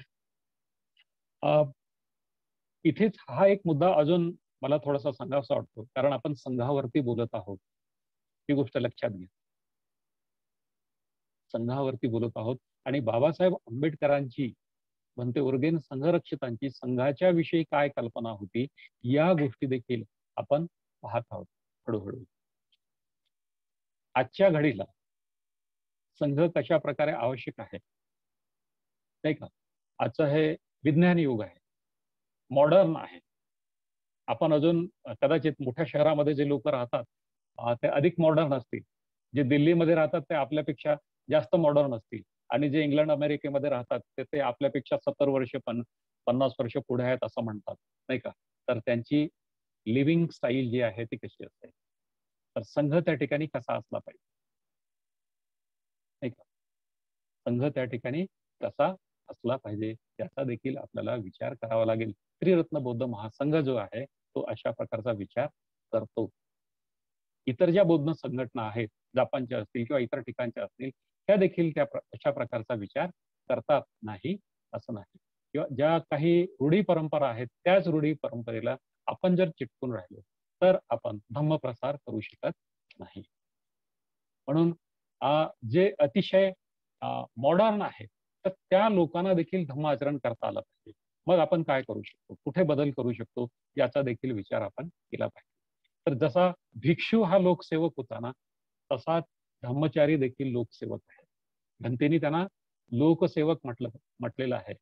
अ, इथेच हा एक मुद्दा अजून मला थोडासा सांगावासा वाटतो. कारण आपण संघावरती बोलत आहोत. ही गोष्ट लक्षात घ्या. संघावरती बोलत आहोत आणि बाबासाहेब आंबेडकरांची भंते उर्गेन संघरक्षितांची संघाच्या विषयी काय कल्पना होती, या गोष्टी देखील आपण पाहत आहोत हळूहळू. आजच्या घडीला संघ कशा प्रकारे आवश्यक आहे, नाही का? आजचं हे विज्ञान युग आहे, मॉडर्न आहे. आपण अजून कदाचित मोठ्या शहरामध्ये जे लोक राहतात ते अधिक मॉडर्न असतील. जे दिल्लीमध्ये राहतात ते आपल्यापेक्षा जास्त मॉडर्न असतील आणि जे इंग्लंड अमेरिकेमध्ये राहतात ते आपल्यापेक्षा 70 वर्ष 50 वर्ष पुढे आहेत असं म्हणतात, नाही का? तर त्यांची लिव्हिंग स्टाईल जी आहे ती कशी असते. तर संघ त्या ठिकाणी कसा असला पाहिजे, नाही का? संघ त्या ठिकाणी कसा असला पाहिजे त्याचा देखील आपल्याला विचार करावा लागेल. त्रिरत्न बौद्ध महासंघ जो आहे तो अशा प्रकारचा विचार करतो. इतर ज्या बौद्ध संघटना आहेत, जपानच्या असतील किंवा इतर ठिकाणच्या असतील, त्या देखील अशा प्रकारचा विचार करतात नाही असं नाही. किंवा ज्या काही रूढी परंपरा आहेत त्याच रूढी परंपरेला आपण जर चिटकून राहिलो तर आपण धम्मप्रसार करू शकत नाही. म्हणून जे अतिशय मॉडर्न आहे तर त्या लोकांना देखील धम्म आचरण करता आलं पाहिजे. मग आपण काय करू शकतो, कुठे बदल करू शकतो याचा देखील विचार आपण केला पाहिजे. तर जसा भिक्षू हा लोकसेवक होता ना, तसा धम्मचारी देखील लोकसेवक आहे. भंतेनी त्यांना लोकसेवक म्हटलेलं आहे.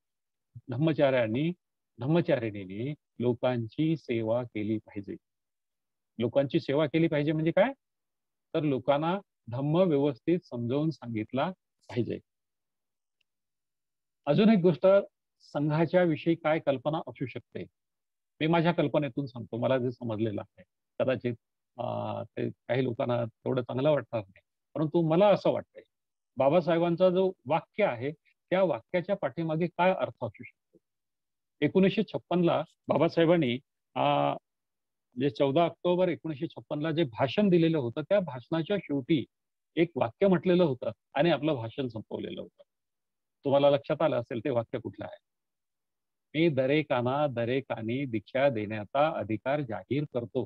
धम्मचारिणींनी लोकांची सेवा केली पाहिजे. लोकांची सेवा केली पाहिजे म्हणजे काय, तर लोकांना धम्म व्यवस्थित समजावून सांगितला पाहिजे. अजून एक गोष्ट, संघाच्या विषयी काय कल्पना असू शकते मी माझ्या कल्पनेतून सांगतो, मला जे समजलेलं आहे. कदाचित ते काही लोकांना तेवढं चांगलं वाटणार नाही, परंतु मला असं वाटतंय बाबासाहेबांचा जो वाक्य आहे त्या वाक्याच्या पाठीमागे काय अर्थ असू शकतो. 1956ला बाबासाहेबांनी जे 14 ऑक्टोबर 1956ला जे भाषण दिलेलं होतं त्या भाषणाच्या शेवटी एक वाक्य म्हटलेलं होतं आणि आपलं भाषण संपवलेलं होतं. तुम्हाला लक्षात आलं असेल ते वाक्य कुठलं आहे. मी दरेकानी दीक्षा देण्याचा अधिकार जाहीर करतो.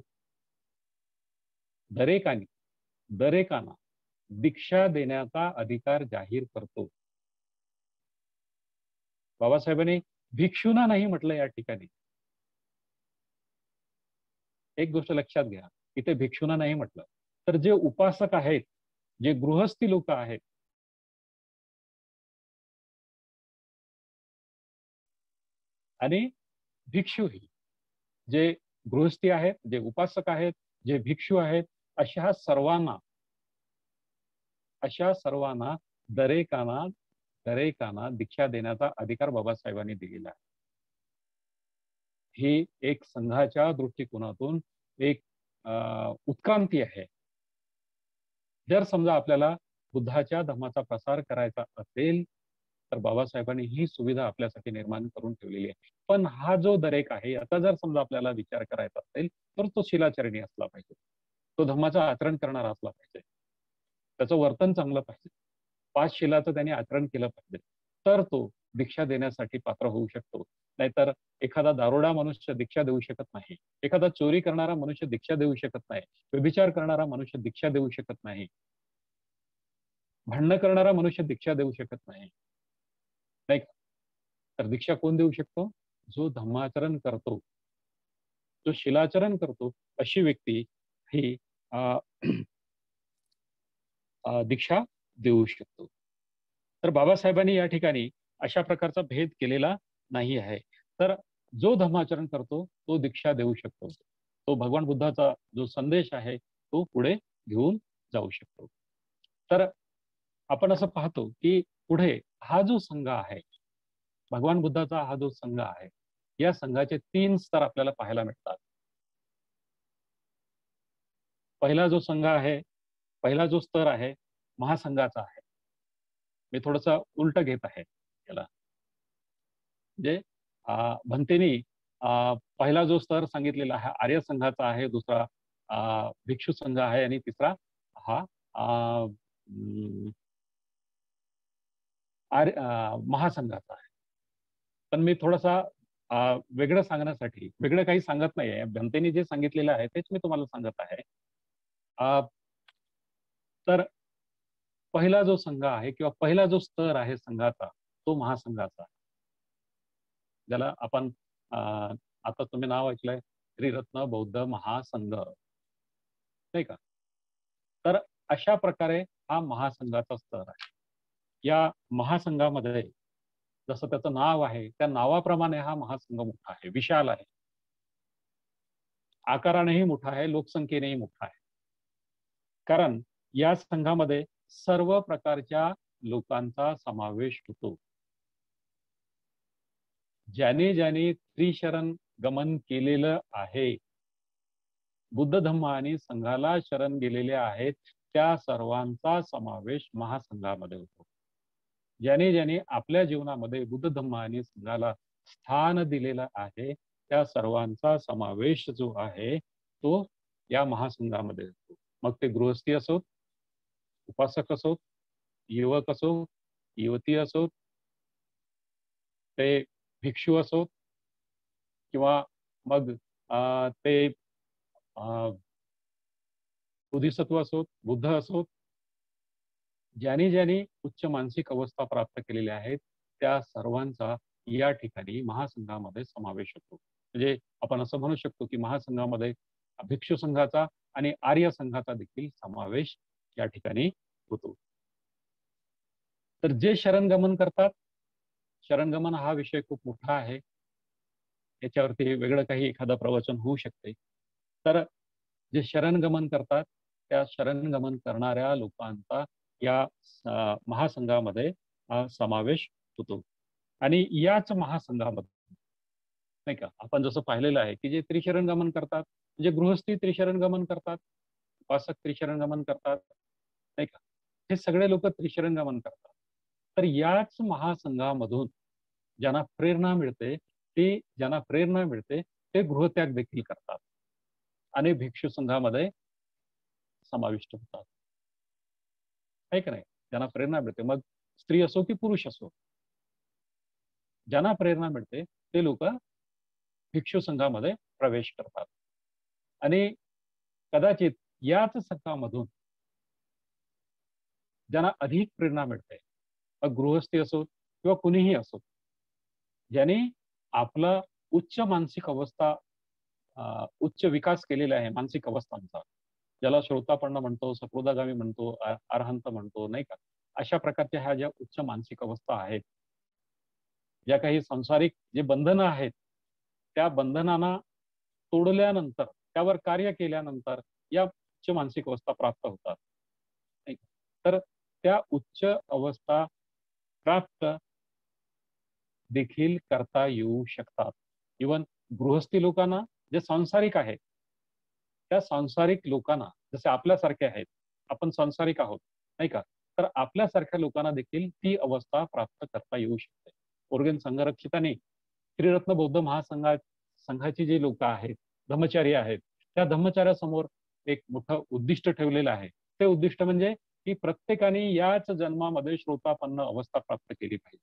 दरेकाना दीक्षा देण्याचा अधिकार जाहीर करतो. बाबासाहेबांनी भिक्षूंना नाही म्हटलं या ठिकाणी. एक गोष्ट लक्षात घ्या, इथे भिक्षूंना नाही म्हटलं, तर जे उपासक आहेत, जे गृहस्थी लोक आहेत, आणि भिक्षूही, जे गृहस्थी आहेत, जे उपासक आहेत, जे भिक्षू आहेत, अशा सर्वांना दरेकाना दीक्षा देण्याचा अधिकार बाबासाहेबांनी दिलेला आहे. ही एक संघाच्या दृष्टिकोनातून एक उत्क्रांती आहे. जर समजा आपल्याला बुद्धाच्या धर्माचा प्रसार करायचा असेल तर बाबासाहेबांनी ही सुविधा आपल्यासाठी निर्माण करून ठेवलेली आहे. पण हा जो दरेक आहे याचा जर समजा आपल्याला विचार करायचा असेल तर तो शिलाचरणी असला पाहिजे. तो धम्माचं आचरण करणारा असला पाहिजे. त्याचं वर्तन चांगलं पाहिजे. 5 शिलाचं त्याने आचरण केलं पाहिजे. तर तो दीक्षा देण्यासाठी पात्र होऊ शकतो. नाहीतर एखादा दारुडा मनुष्य दीक्षा देऊ शकत नाही. एखादा चोरी करणारा मनुष्य दीक्षा देऊ शकत नाही. व्यभिचार करणारा मनुष्य दीक्षा देऊ शकत नाही. भांडणं करणारा मनुष्य दीक्षा देऊ शकत नाही. नाही का? तर दीक्षा कोण देऊ शकतो? जो धम्माचरण करतो, जो शिलाचरण करतो, अशी व्यक्ती ही दीक्षा देऊ शकतो. तर बाबासाहेबांनी या ठिकाणी अशा प्रकारचा भेद केलेला नाही आहे. तर जो धर्माचरण करतो तो दीक्षा देऊ शकतो. तो भगवान बुद्धाचा जो संदेश आहे तो पुढे घेऊन जाऊ शकतो. तर आपण असं पाहतो की पुढे हा जो संघ आहे, भगवान बुद्धाचा हा जो संघ आहे, या संघाचे 3 स्तर आपल्याला पाहायला मिळतात. पहिला जो संघ आहे, पहिला जो स्तर आहे महासंघाचा आहे. मी थोडंसं उलट घेत आहे याला. म्हणजे भंतेनी पहिला जो स्तर सांगितलेला आहे आर्य संघाचा आहे, दुसरा भिक्षू संघ आहे आणि तिसरा हा महासंघाचा आहे. पण मी थोडासा वेगळं सांगण्यासाठी वेगळं काही सांगत नाहीये. भंतेनी जे सांगितलेलं आहे तेच मी तुम्हाला सांगत आहे. तर पहिला जो संघ आहे किंवा पहिला जो स्तर आहे संघाचा तो महासंघाचा आहे. ज्याला आपण आता तुम्ही नाव ऐकलंय त्रिरत्न बौद्ध महासंघ, नाही का? तर अशा प्रकारे हा महासंघाचा स्तर आहे. या महासंघामध्ये जसं त्याचं नाव आहे त्या नावाप्रमाणे हा महासंघ मोठा आहे, विशाल आहे, आकारानेही मोठा आहे, लोकसंख्येनेही मोठा आहे. कारण या संघामध्ये सर्व प्रकारच्या लोकांचा समावेश होतो. ज्याने ज्याने त्रिशरण गमन केलेलं आहे बुद्ध धम्म आणि संघाला शरण गेलेले आहेत त्या सर्वांचा समावेश महासंघामध्ये होतो. ज्याने ज्याने आपल्या जीवनामध्ये बुद्ध धम्म आणि संघाला स्थान दिलेलं आहे त्या सर्वांचा समावेश जो आहे तो या महासंघामध्ये होतो. मग ते गृहस्थी असोत, उपासक असोत, युवक असोत, युवती असोत, ते भिक्षू असोत किंवा मग ते बोधिसत्व असोत, बुद्ध असोत, ज्यांनी ज्यांनी उच्च मानसिक अवस्था प्राप्त केलेल्या आहेत त्या सर्वांचा या ठिकाणी महासंघामध्ये समावेश होतो. म्हणजे आपण असं म्हणू शकतो की महासंघामध्ये भिक्षू संघाचा आणि आर्य संघाचा देखील समावेश या ठिकाणी होतो. तर जे शरणगमन करतात, शरणगमन हा विषय खूप मोठा आहे, याच्यावरती वेगळं काही एखादं प्रवचन होऊ शकते. तर जे शरणगमन करतात त्या शरणगमन करणाऱ्या लोकांचा या महासंघामध्ये समावेश होतो. आणि याच महासंघामध्ये नाही का आपण जसं पाहिलेलं आहे की जे त्रिशरणगमन करतात म्हणजे गृहस्थी त्रिशरणगमन करतात, उपासक त्रिशरणगमन करतात नाही का, हे सगळे लोक त्रिशरणगमन करतात. तर याच महासंघामधून ज्यांना प्रेरणा मिळते ते गृहत्याग देखील करतात आणि भिक्षू संघामध्ये समाविष्ट होतात. आहे का नाही? ज्यांना प्रेरणा मिळते मग स्त्री असो की पुरुष असो, ज्यांना प्रेरणा मिळते ते लोक भिक्षू संघामध्ये प्रवेश करतात. आणि कदाचित याच संघामधून ज्यांना अधिक प्रेरणा मिळते, मग गृहस्थी असो किंवा कुणीही असो, ज्यांनी आपला उच्च मानसिक अवस्था उच्च विकास केलेला आहे मानसिक अवस्थांचा, ज्याला श्रोतापन्न म्हणतो, सकृदागामी म्हणतो, अरहंत म्हणतो नाही का, अशा प्रकारच्या ह्या ज्या उच्च मानसिक अवस्था आहेत, ज्या काही सांसारिक जे बंधनं आहेत त्या बंधनांना तोडल्यानंतर त्यावर कार्य केल्यानंतर या उच्च मानसिक अवस्था प्राप्त होतात. तर त्या उच्च अवस्था प्राप्त देखील करता येऊ शकतात. इवन गृहस्थी लोकांना जे सांसारिक आहेत त्या सांसारिक लोकांना जसे आपल्यासारखे आहेत, आपण सांसारिक आहोत नाही का, तर आपल्यासारख्या लोकांना देखील ती अवस्था प्राप्त करता येऊ शकते. ओर्गन संघरक्षितांनी त्रिरत्न बौद्ध संघाची जी लोक आहेत, धम्मचारी आहेत, त्या धम्मचार्यासमोर एक मोठं उद्दिष्ट ठेवलेलं आहे. ते उद्दिष्ट म्हणजे की प्रत्येकाने याच जन्मामध्ये श्रोतापन्न अवस्था प्राप्त केली पाहिजे.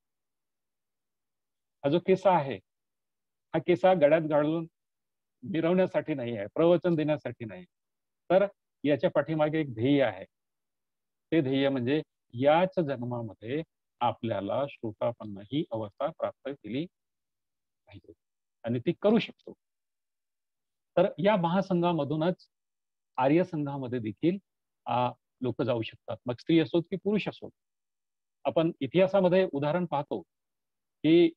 हा जो केसा आहे हा केसा गळ्यात घालून मिरवण्यासाठी नाही आहे, प्रवचन देण्यासाठी नाही, तर याच्या पाठीमागे एक ध्येय आहे. ते ध्येय म्हणजे याच जन्मामध्ये आपल्याला श्रोतापन्न ही अवस्था प्राप्त केली पाहिजे आणि ती करू शकतो. तर या महासंघामधूनच आर्य संघामध्ये देखील लोक जाऊ शकतात, मग स्त्री असोत की पुरुष असोत. आपण इतिहासामध्ये उदाहरण पाहतो की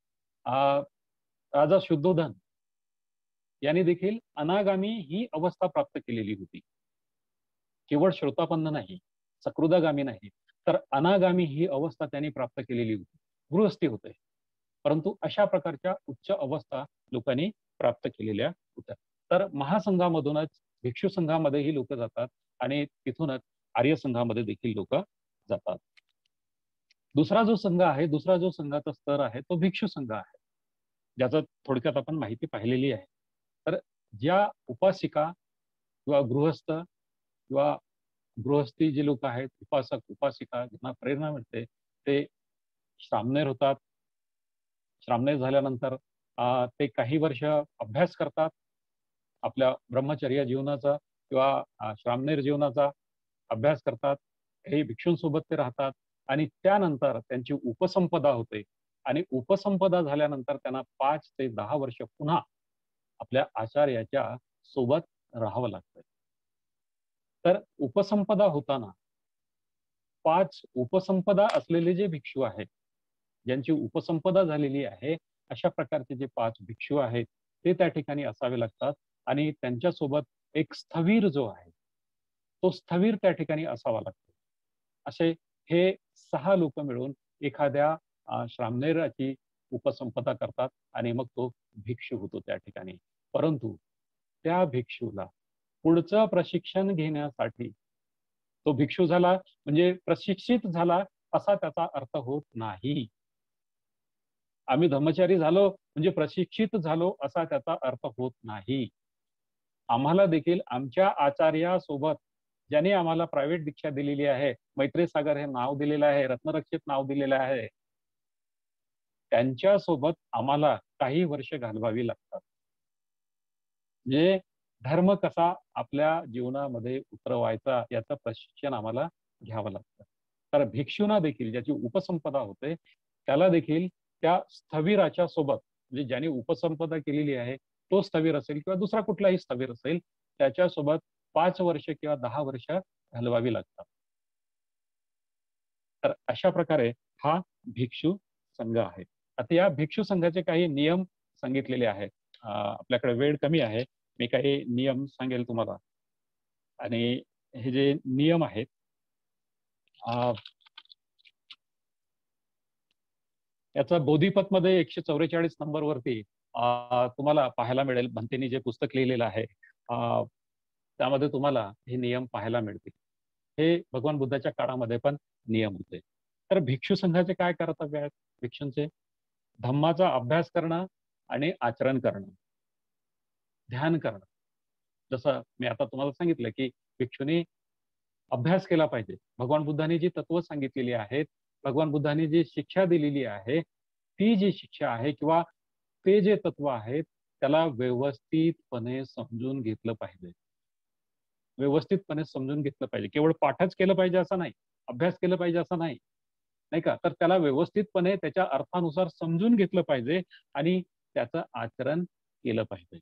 राजा शुद्धोधन यांनी देखील अनागामी ही अवस्था प्राप्त केलेली होती. केवळ श्रोतापन्न नाही, सकृदागामी नाही, तर अनागामी ही अवस्था त्यांनी प्राप्त केलेली होती. गृहस्थी होते, परंतु अशा प्रकारच्या उच्च अवस्था लोकांनी प्राप्त केलेल्या होत्या. तर महासंघामधूनच भिक्षू संघामध्ये ही लोक जातात आणि तिथूनच आर्य संघामध्ये देखील लोक जातात. दुसरा जो संघ आहे, दुसरा जो संघाचा स्तर आहे तो भिक्षू संघ आहे, ज्याचं थोडक्यात आपण माहिती पाहिलेली आहे. तर ज्या उपासिका किंवा गृहस्थ किंवा गृहस्थी जे लोक आहेत, उपासक उपासिका ज्यांना प्रेरणा मिळते ते श्रामणेर होतात. श्रामणेर झाल्यानंतर ते काही वर्ष अभ्यास करतात आपल्या ब्रह्मचर्य जीवनाचा किंवा श्रामणेर जीवनाचा अभ्यास करतात. काही भिक्षूंसोबत ते राहतात आणि त्यानंतर त्यांची उपसंपदा होते आणि उपसंपदा झाल्यानंतर त्यांना 5 ते 10 वर्ष पुन्हा आपल्या आचार्याच्या सोबत राहावं लागतं. तर उपसंपदा होताना 5 उपसंपदा असलेले जे भिक्षू आहेत, ज्यांची उपसंपदा झालेली आहे, अशा प्रकारचे जे 5 भिक्षू आहेत ते त्या ठिकाणी असावे लागतात आणि त्यांच्यासोबत एक स्थवीर जो आहे तो स्थवीर त्या ठिकाणी असावा लागतो. असे हे 6 लोक मिळून एखाद्या श्रामणेराची उपसंपदा करतात आणि मग तो भिक्षू होतो त्या ठिकाणी. परंतु त्या भिक्षूला पुढचं प्रशिक्षण घेण्यासाठी, तो भिक्षू झाला म्हणजे प्रशिक्षित झाला असा त्याचा अर्थ होत नाही. आम्ही धर्मचारी झालो म्हणजे प्रशिक्षित झालो असा त्याचा अर्थ होत नाही. आम्हाला देखील आमच्या आचार्यासोबत, ज्यांनी आम्हाला प्रायव्हेट दीक्षा दिलेली आहे, मैत्री सागर हे नाव दिलेलं आहे, रत्नरक्षित नाव दिलेलं आहे, त्यांच्यासोबत आम्हाला काही वर्ष घालवावी लागतात. म्हणजे धर्म कसा आपल्या जीवनामध्ये उतरवायचा याचं प्रशिक्षण आम्हाला घ्यावं लागतं. तर भिक्षूंना देखील ज्याची उपसंपदा होते, त्याला देखील त्या स्थविराच्या सोबत, म्हणजे ज्याने उपसंपदा केलेली आहे तो स्थविर असेल किंवा दुसरा कुठलाही स्थविर असेल, त्याच्यासोबत 5 वर्ष किंवा 10 वर्ष घालवावी लागतात. तर अशा प्रकारे हा भिक्षू संघ आहे. आता या भिक्षू संघाचे काही नियम सांगितलेले आहेत. आपल्याकडे वेळ कमी आहे, मी काही नियम सांगेल तुम्हाला. आणि हे जे नियम आहेत, याचा बोधिपथमध्ये 144 नंबरवरती तुम्हाला पाहायला मिळेल. भंतेनी जे पुस्तक लिहिलेलं आहे, त्यामध्ये तुम्हाला हे नियम पाहायला मिळतील. हे भगवान बुद्धाच्या काळामध्ये पण नियम होते. तर भिक्षू संघाचे काय कर्तव्य आहेत भिक्षूंचे? धम्माचा अभ्यास करणं आणि आचरण करणं, ध्यान करणं. जसं मी आता तुम्हाला सांगितलं की भिक्षूंनी अभ्यास केला पाहिजे. भगवान बुद्धांनी जी तत्व सांगितलेली आहेत, भगवान बुद्धांनी जी शिक्षा दिलेली आहे, ती जी शिक्षा आहे किंवा ते जे तत्व आहेत, त्याला व्यवस्थितपणे समजून घेतलं पाहिजे. व्यवस्थितपणे समजून घेतलं पाहिजे. केवळ पाठच केलं पाहिजे असं नाही, अभ्यास केलं पाहिजे असं नाही, नाही का? तर त्याला व्यवस्थितपणे त्याच्या अर्थानुसार समजून घेतलं पाहिजे आणि त्याचं आचरण केलं पाहिजे.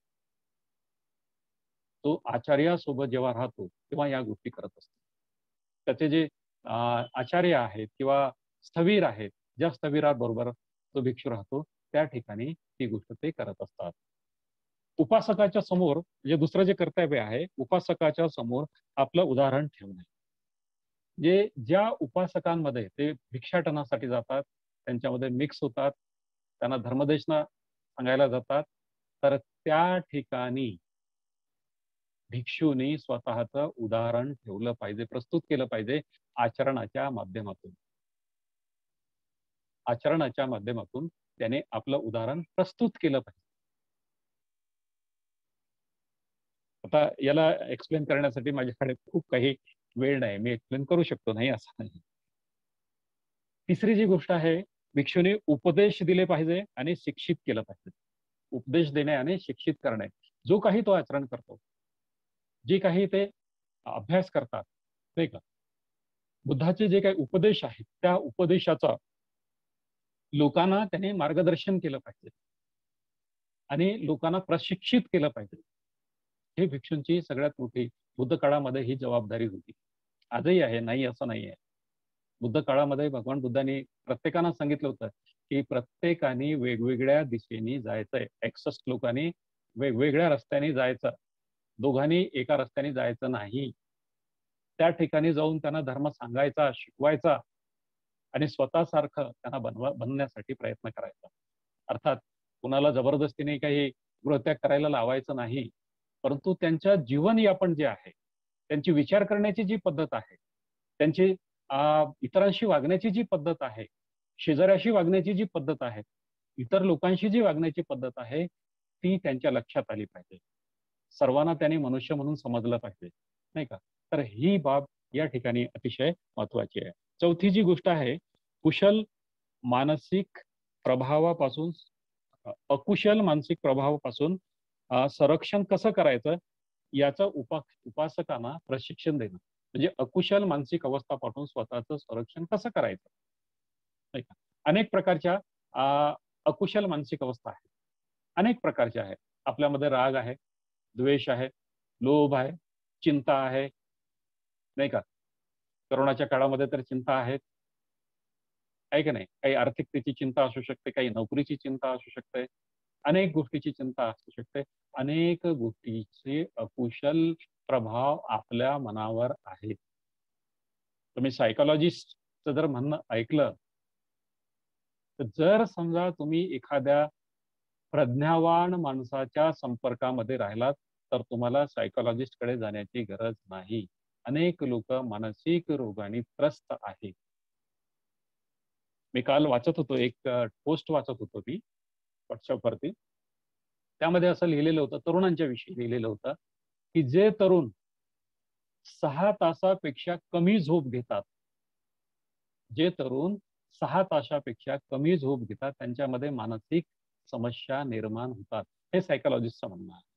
तो आचार्यासोबत जेव्हा राहतो तेव्हा या गोष्टी करत असतो. त्याचे जे आचार्य आहेत किंवा स्थवीर आहेत, ज्या स्थविराबरोबर तो भिक्षू राहतो, त्या ठिकाणी ती गोष्ट ते करत असतात. उपासकाच्या समोर जे दुसरं जे कर्तव्य आहे, उपासकाच्या समोर आपलं उदाहरण ठेवणे. जे ज्या उपासकांमध्ये ते भिक्षाटनासाठी जातात, त्यांच्यामध्ये मिक्स होतात, त्यांना धर्मदेशना सांगायला जातात, तर त्या ठिकाणी भिक्षूंनी स्वतःचं उदाहरण ठेवलं पाहिजे, प्रस्तुत केलं पाहिजे आचरणाच्या माध्यमातून. आचरणाच्या माध्यमातून त्याने आपलं उदाहरण प्रस्तुत केलं पाहिजे. आता याला एक्सप्लेन करण्यासाठी माझ्याकडे खूप काही वेळ नाही, मी एक्सप्लेन करू शकतो, नाही असं नाही. तिसरी जी गोष्ट आहे, भिक्षूने उपदेश दिले पाहिजे आणि शिक्षित केलं पाहिजे. उपदेश देणे आणि शिक्षित करणे. जो काही तो आचरण करतो, जे काही ते अभ्यास करतात, नाही का, बुद्धाचे जे काही उपदेश आहेत, त्या उपदेशाचा लोकांना त्याने मार्गदर्शन केलं पाहिजे आणि लोकांना प्रशिक्षित केलं पाहिजे. हे भिक्षूंची सगळ्यात मोठी बुद्ध काळामध्ये ही जबाबदारी होती. आजही आहे, नाही असं नाही आहे. बुद्ध काळामध्ये भगवान बुद्धांनी प्रत्येकाना सांगितलं होतं की प्रत्येकाने वेगवेगळ्या दिशेने जायचंय. 61 लोकांनी वेगवेगळ्या रस्त्याने जायचं, दोघांनी एका रस्त्याने जायचं नाही. त्या ठिकाणी जाऊन त्यांना धर्म सांगायचा, शिकवायचा आणि स्वतःसारखं त्यांना बनण्यासाठी प्रयत्न करायचा. अर्थात कुणाला जबरदस्तीने काही गृहत्याग करायला लावायचं नाही, परंतु त्यांच्या जीवनयापन जे आहे, त्यांची विचार करण्याची जी पद्धत आहे, त्यांची इतरांशी वागण्याची जी पद्धत आहे, शेजाऱ्याशी वागण्याची जी पद्धत आहे, इतर लोकांशी जी वागण्याची पद्धत आहे, ती त्यांच्या लक्षात आली पाहिजे. सर्वांना त्यांनी मनुष्य म्हणून समजलं पाहिजे, नाही का? तर ही बाब या ठिकाणी अतिशय महत्वाची आहे. चौथी जी गोष्ट आहे, कुशल मानसिक प्रभावापासून अकुशल मानसिक प्रभावापासून संरक्षण कसं करायचं याचं उपासकांना प्रशिक्षण देणं. म्हणजे अकुशल मानसिक अवस्थापासून स्वतःचं संरक्षण कसं करायचं, नाही का? अनेक प्रकारच्या अकुशल मानसिक अवस्था आहेत, अनेक प्रकारच्या आहेत. आपल्यामध्ये राग आहे, द्वेष आहे, लोभ आहे, चिंता आहे, नाही का? करोनाच्या काळामध्ये तर चिंता आहे का नाही? काही आर्थिकतेची चिंता असू शकते, काही नोकरीची चिंता असू शकते, अनेक गोष्टीची चिंता असू शकते. अनेक गोष्टीचे अकुशल प्रभाव आपल्या मनावर आहेत. तुम्ही सायकोलॉजिस्टचं जर म्हणणं ऐकलं, तर जर समजा तुम्ही एखाद्या प्रज्ञावान माणसाच्या संपर्कामध्ये राहिलात, तर तुम्हाला सायकोलॉजिस्टकडे जाण्याची गरज नाही. अनेक लोक मानसिक रोगाने त्रस्त आहेत. मी काल वाचत होतो, एक पोस्ट वाचत होतो मी WhatsAppवरती. त्यामध्ये असं लिहिलेलं होतं, तरुणांच्या विषयी लिहिलेलं होतं, की जे तरुण 6 तासापेक्षा कमी झोप घेतात, जे तरुण 6 तासापेक्षा कमी झोप घेतात, त्यांच्यामध्ये मानसिक समस्या निर्माण होतात. हे सायकॉलॉजिस्टचं म्हणणं आहे.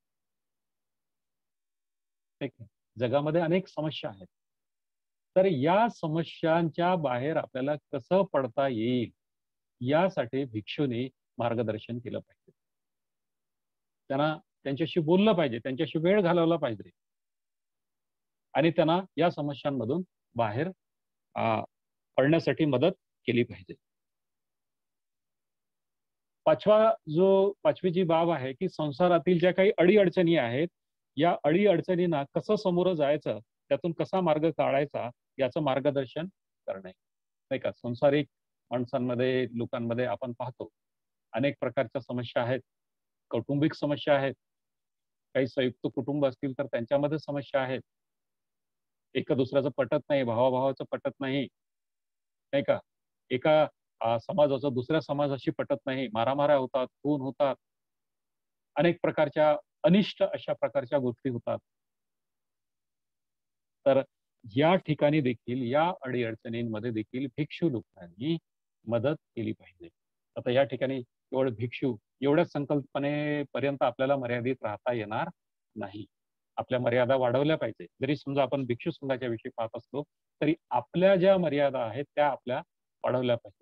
ठीक आहे. जगामध्ये अनेक समस्या आहेत. तर या समस्यांच्या बाहेर आपल्याला कसं पडता येईल, यासाठी भिक्षूने मार्गदर्शन केलं पाहिजे. त्यांना त्यांच्याशी बोललं पाहिजे, त्यांच्याशी वेळ घालवला पाहिजे आणि त्यांना या समस्यांमधून बाहेर पडण्यासाठी मदत केली पाहिजे. पाचवी जी बाब आहे, की संसारातील ज्या काही अडी-अडचणी आहेत, या अडी-अडचणींना कसं सामोरं जायचं, त्यातून कसा मार्ग काढायचा, याचं मार्गदर्शन करणे. नाही का? संसारिक माणसांमध्ये, लोकांमध्ये आपण पाहतो, अनेक प्रकारच्या समस्या आहेत. कौटुंबिक समस्या आहेत. काही संयुक्त कुटुंब असतील तर त्यांच्यामध्ये समस्या आहेत. एका दुसऱ्याचं पटत नाही, भावाभावाचं पटत नाही, नाही का? एका समाजाचं दुसऱ्या समाजाशी पटत नाही, मारामाऱ्या होतात, खून होतात. अनेक प्रकारच्या अनिष्ट अशा प्रकारच्या गोष्टी होतात. तर या ठिकाणी देखील, या अडी-अडचणींमध्ये देखील भिक्षू लोकांनी मदत केली पाहिजे. आता या ठिकाणी केवळ भिक्षू एवढ्याच संकल्पनेपर्यंत आपल्याला मर्यादित राहता येणार नाही. आपल्या मर्यादा वाढवल्या पाहिजे. जरी समजा आपण भिक्षू संघाच्या विषयी पाहत असलो, तरी आपल्या ज्या मर्यादा आहेत त्या आपल्या वाढवल्या पाहिजे.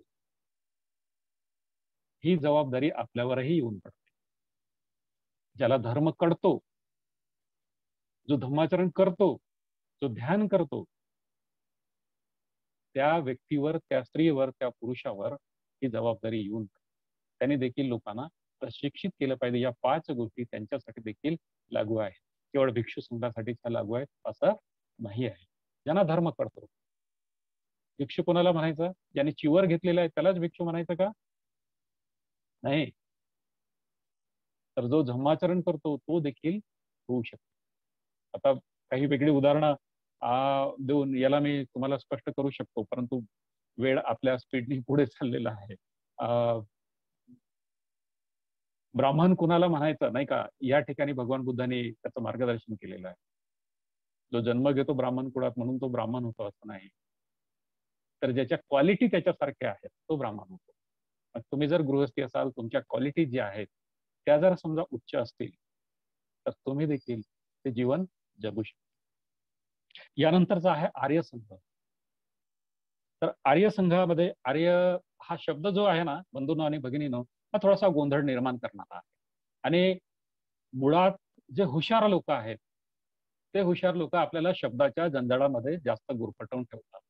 ही जबाबदारी आपल्यावरही येऊन पडते. ज्याला धर्म कळतो, जो धर्माचरण करतो, जो ध्यान करतो, त्या व्यक्तीवर, त्या स्त्रीवर, त्या पुरुषावर ही जबाबदारी येऊन पडते. त्यांनी देखील लोकांना प्रशिक्षित केलं पाहिजे. या 5 गोष्टी त्यांच्यासाठी देखील लागू आहेत. केवळ भिक्षू संघासाठीच ह्या लागू आहेत असं नाही आहे. ज्यांना धर्म कळतो. भिक्षू कोणाला म्हणायचं? ज्याने चिवर घेतलेला आहे त्यालाच भिक्षू म्हणायचं का? नाही. तर जो धम्माचरण करतो तो देखील होऊ शकतो. आता काही वेगळी उदाहरणं देऊन याला मी तुम्हाला स्पष्ट करू शकतो, परंतु वेळ आपल्या स्पीडनी पुढे चाललेला आहे. अ, ब्राह्मण कुणाला म्हणायचं नाही का? या ठिकाणी भगवान बुद्धांनी त्याचं मार्गदर्शन केलेलं आहे. जो जन्म घेतो ब्राह्मण कुळात म्हणून तो ब्राह्मण होतो असं नाही. तर ज्याच्या क्वालिटी त्याच्यासारख्या आहेत, तो ब्राह्मण होतो. मग तुम्ही जर गृहस्थी असाल, तुमच्या क्वालिटी ज्या आहेत, त्या जर समजा उच्च असतील, तर तुम्ही देखील ते जीवन जगू शकता. यानंतरचा आहे आर्य संघ. तर आर्य संघामध्ये आर्य हा शब्द जो आहे ना, बंधूंनो आणि भगिनीनो, हा थोडासा गोंधळ निर्माण करणारा आहे. आणि मुळात जे हुशार लोक आहेत, ते हुशार लोक आपल्याला शब्दाच्या जंजाळामध्ये जास्त गुरफटवून ठेवतात.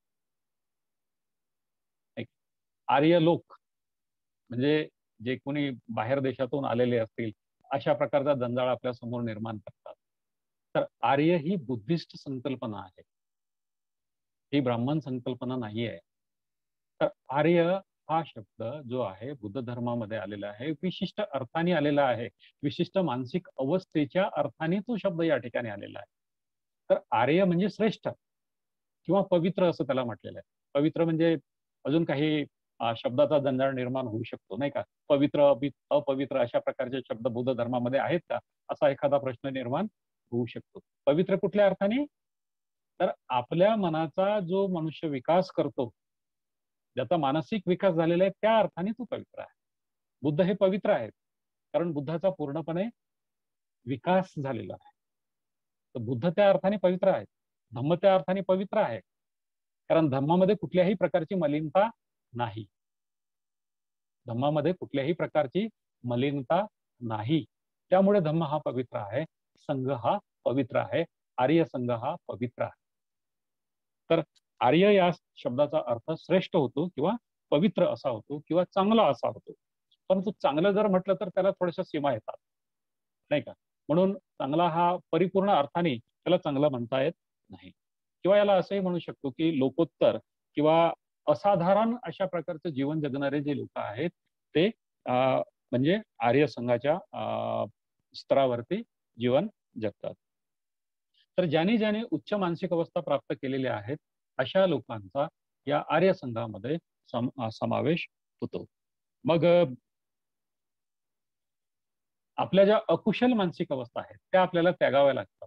एक आर्य लोक म्हणजे जे कोणी बाहेर देशातून आलेले असतील, अशा प्रकारचा जंजाळ आपल्या समोर निर्माण करतात. तर आर्य ही बुद्धिस्ट संकल्पना आहे. ही ब्राह्मण संकल्पना नाही आहे. तर आर्य हा शब्द जो आहे बुद्ध धर्मामध्ये आलेला आहे, विशिष्ट अर्थाने आलेला आहे. विशिष्ट मानसिक अवस्थेच्या अर्थाने तो शब्द या ठिकाणी आलेला आहे. तर आर्य म्हणजे श्रेष्ठ किंवा पवित्र असं त्याला म्हटलेलं आहे. पवित्र म्हणजे अजून काही शब्दाचा जंजाळ निर्माण होऊ शकतो नाही का? पवित्र, अपवित्र अशा प्रकारचे शब्द बुद्ध धर्मामध्ये आहेत का? असा एखादा प्रश्न निर्माण होऊ शकतो. पवित्र कुठल्या अर्थाने? तर आपल्या मनाचा जो मनुष्य विकास करतो, ज्याचा मानसिक विकास झालेला आहे त्या अर्थाने तो पवित्र आहे. बुद्ध हे पवित्र आहेत कारण बुद्धाचा पूर्णपणे विकास झालेला आहे. तर बुद्ध त्या अर्थाने पवित्र आहेत. धम्म त्या अर्थाने पवित्र आहे कारण धम्मामध्ये कुठल्याही प्रकारची मलिनता नाही. धम्मामध्ये कुठल्याही प्रकारची मलिनता नाही. त्यामुळे धम्म हा पवित्र आहे. संघ हा पवित्र आहे. आर्य संघ हा पवित्र आहे. तर आर्य या शब्दाचा अर्थ श्रेष्ठ होतो किंवा पवित्र असा होतो किंवा चांगला असा होतो. परंतु चांगलं जर म्हटलं तर त्याला थोड्याशा सीमा येतात नाही का? म्हणून चांगला हा परिपूर्ण अर्थाने त्याला चांगला म्हणता येत नाही. किंवा याला असंही म्हणू शकतो की लोकोत्तर किंवा असाधारण अशा प्रकारचं जीवन जगणारे जे लोक आहेत ते म्हणजे आर्य संघाच्या स्तरावरती जीवन जगतात. तर ज्यांनी ज्यांनी उच्च मानसिक अवस्था प्राप्त केलेल्या आहेत अशा लोकांचा या आर्य संघामध्ये समावेश होतो. मग आपल्या ज्या अकुशल मानसिक अवस्था आहेत त्या आपल्याला त्यागाव्या लागतात.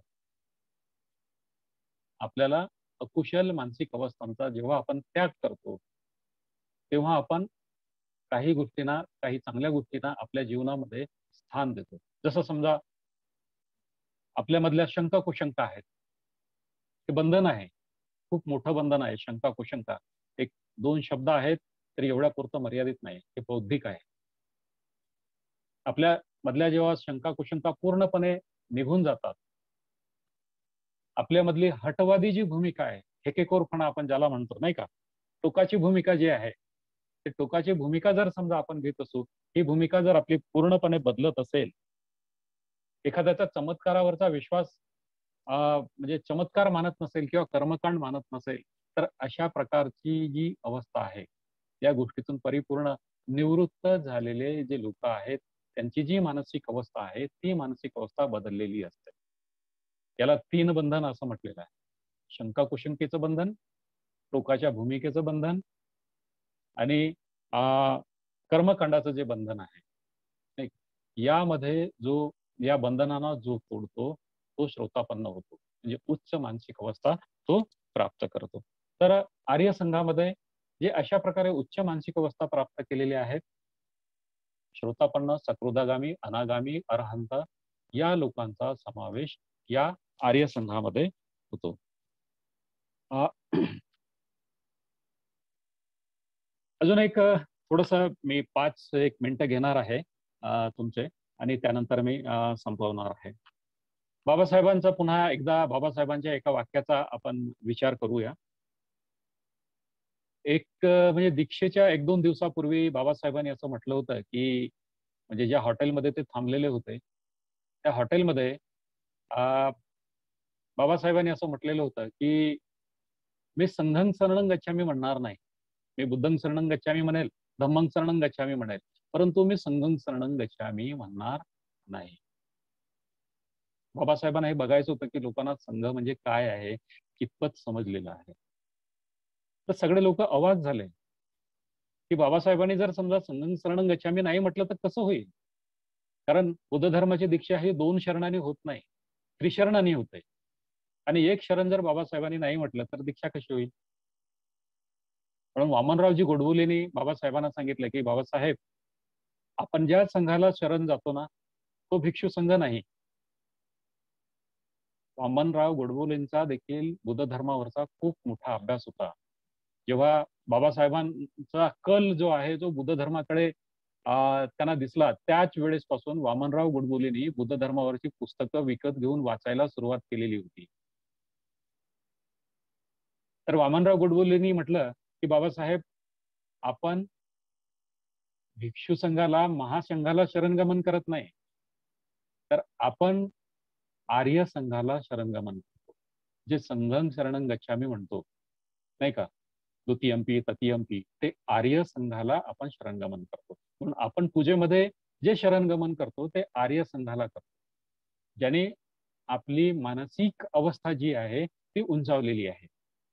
आपल्याला अकुशल मानसिक अवस्थांचा जेव्हा आपण त्याग करतो तेव्हा आपण काही गोष्टींना, काही चांगल्या गोष्टींना आपल्या जीवनामध्ये स्थान देतो. जसं समजा आपल्यामधल्या शंका कुशंका आहेत, ते बंधन आहे, खूप मोठं बंधन आहे शंका कुशंका. एक दोन शब्द आहेत तरी एवढ्या पुरतं मर्यादित नाही, हे बौद्धिक आहे. आपल्या मधल्या जेव्हा शंका कुशंका पूर्णपणे निघून जातात, आपल्यामधली हटवादी जी भूमिका आहे, हेकेखोरपणा आपण ज्याला म्हणतो नाही का, टोकाची भूमिका जी आहे, ते टोकाची भूमिका जर समजा आपण घेत असू, ही भूमिका जर आपली पूर्णपणे बदलत असेल, एखाद्याचा चमत्कारावरचा विश्वास म्हणजे चमत्कार मानत नसेल किंवा कर्मकांड मानत नसेल, तर अशा प्रकारची जी अवस्था आहे, या गोष्टीतून परिपूर्ण निवृत्त झालेले जे लोक आहेत, त्यांची जी मानसिक अवस्था आहे, ती मानसिक अवस्था बदललेली असते. याला 3 बंधन असं म्हटलेलं आहे. शंका कुशंकेचं बंधन, टोकाच्या भूमिकेचं बंधन आणि अ, कर्मकांडाचं जे बंधन आहे. नाही का? यामध्ये जो या बंधनांना जो तोडतो, तो श्रोतापन्न होतो. म्हणजे उच्च मानसिक अवस्था तो प्राप्त करतो. तर आर्य संघामध्ये जे अशा प्रकारे उच्च मानसिक अवस्था प्राप्त केलेली आहेत, श्रोतापन्न, सकृदागामी, अनागामी, अरहंत या लोकांचा समावेश या आर्य संघामध्ये होतो. अ, अजून एक थोडंसं मी 5-1 मिनिटं घेणार आहे तुमचे आणि त्यानंतर मी संपवणार आहे. बाबासाहेबांचा पुन्हा एकदा बाबासाहेबांच्या एका वाक्याचा आपण विचार करूया. एक म्हणजे दीक्षेच्या 1-2 दिवसापूर्वी बाबासाहेबांनी असं म्हटलं होतं, की म्हणजे ज्या हॉटेलमध्ये ते थांबलेले होते, त्या हॉटेलमध्ये अ, बाबासाहेबांनी असं म्हटलेलं होतं, की मी संघं शरणं गच्छामी म्हणणार नाही. मी बुद्धं शरणं गच्छामी म्हणेल, धम्मं शरणं गच्छामी म्हणेल, परंतु मी संघं शरणं गच्छामी म्हणणार नाही. बाबासाहेबांना हे बघायचं होतं, की लोकांना संघ म्हणजे काय आहे, कितपत समजलेलं आहे. तर सगळे लोक अवाक झाले, की बाबासाहेबांनी जर समजा संघं शरणं गच्छामी नाही म्हटलं तर कसं होईल? कारण बुद्ध धर्माची दीक्षा ही 2 शरणांनी होत नाही, त्रिशरणांनी होते. आणि एक शरण जर बाबासाहेबांनी नाही म्हटलं तर दीक्षा कशी होईल? म्हणून वामनरावजी गोडबोलेंनी बाबासाहेबांना सांगितलं, की बाबासाहेब, आपण ज्या संघाला शरण जातो ना, तो भिक्षू संघ नाही. वामनराव गोडबोलेंचा देखील बुद्ध धर्मावरचा खूप मोठा अभ्यास होता. जेव्हा बाबासाहेबांचा कल जो आहे, जो बुद्ध धर्माकडे त्यांना दिसला, त्याच वेळेसपासून वामनराव गोडबोलेंनी बुद्ध धर्मावरची पुस्तकं विकत घेऊन वाचायला सुरुवात केलेली होती. तर वामनराव गोडबोलेंनी म्हटलं, की बाबासाहेब, आपण भिक्षू संघाला, महासंघाला शरणगमन करत नाही. तर आपण आर्य संघाला शरणगमन करतो. जे संघं शरणं गच्छामी म्हणतो, नाही का? द्वितीयंपी, तृतीयंपी ते आर्य संघाला आपण शरणगमन करतो. म्हणून आपण पूजेमध्ये जे शरणगमन करतो ते आर्य संघाला करतो. ज्याने आपली मानसिक अवस्था जी आहे ती उंचावलेली आहे.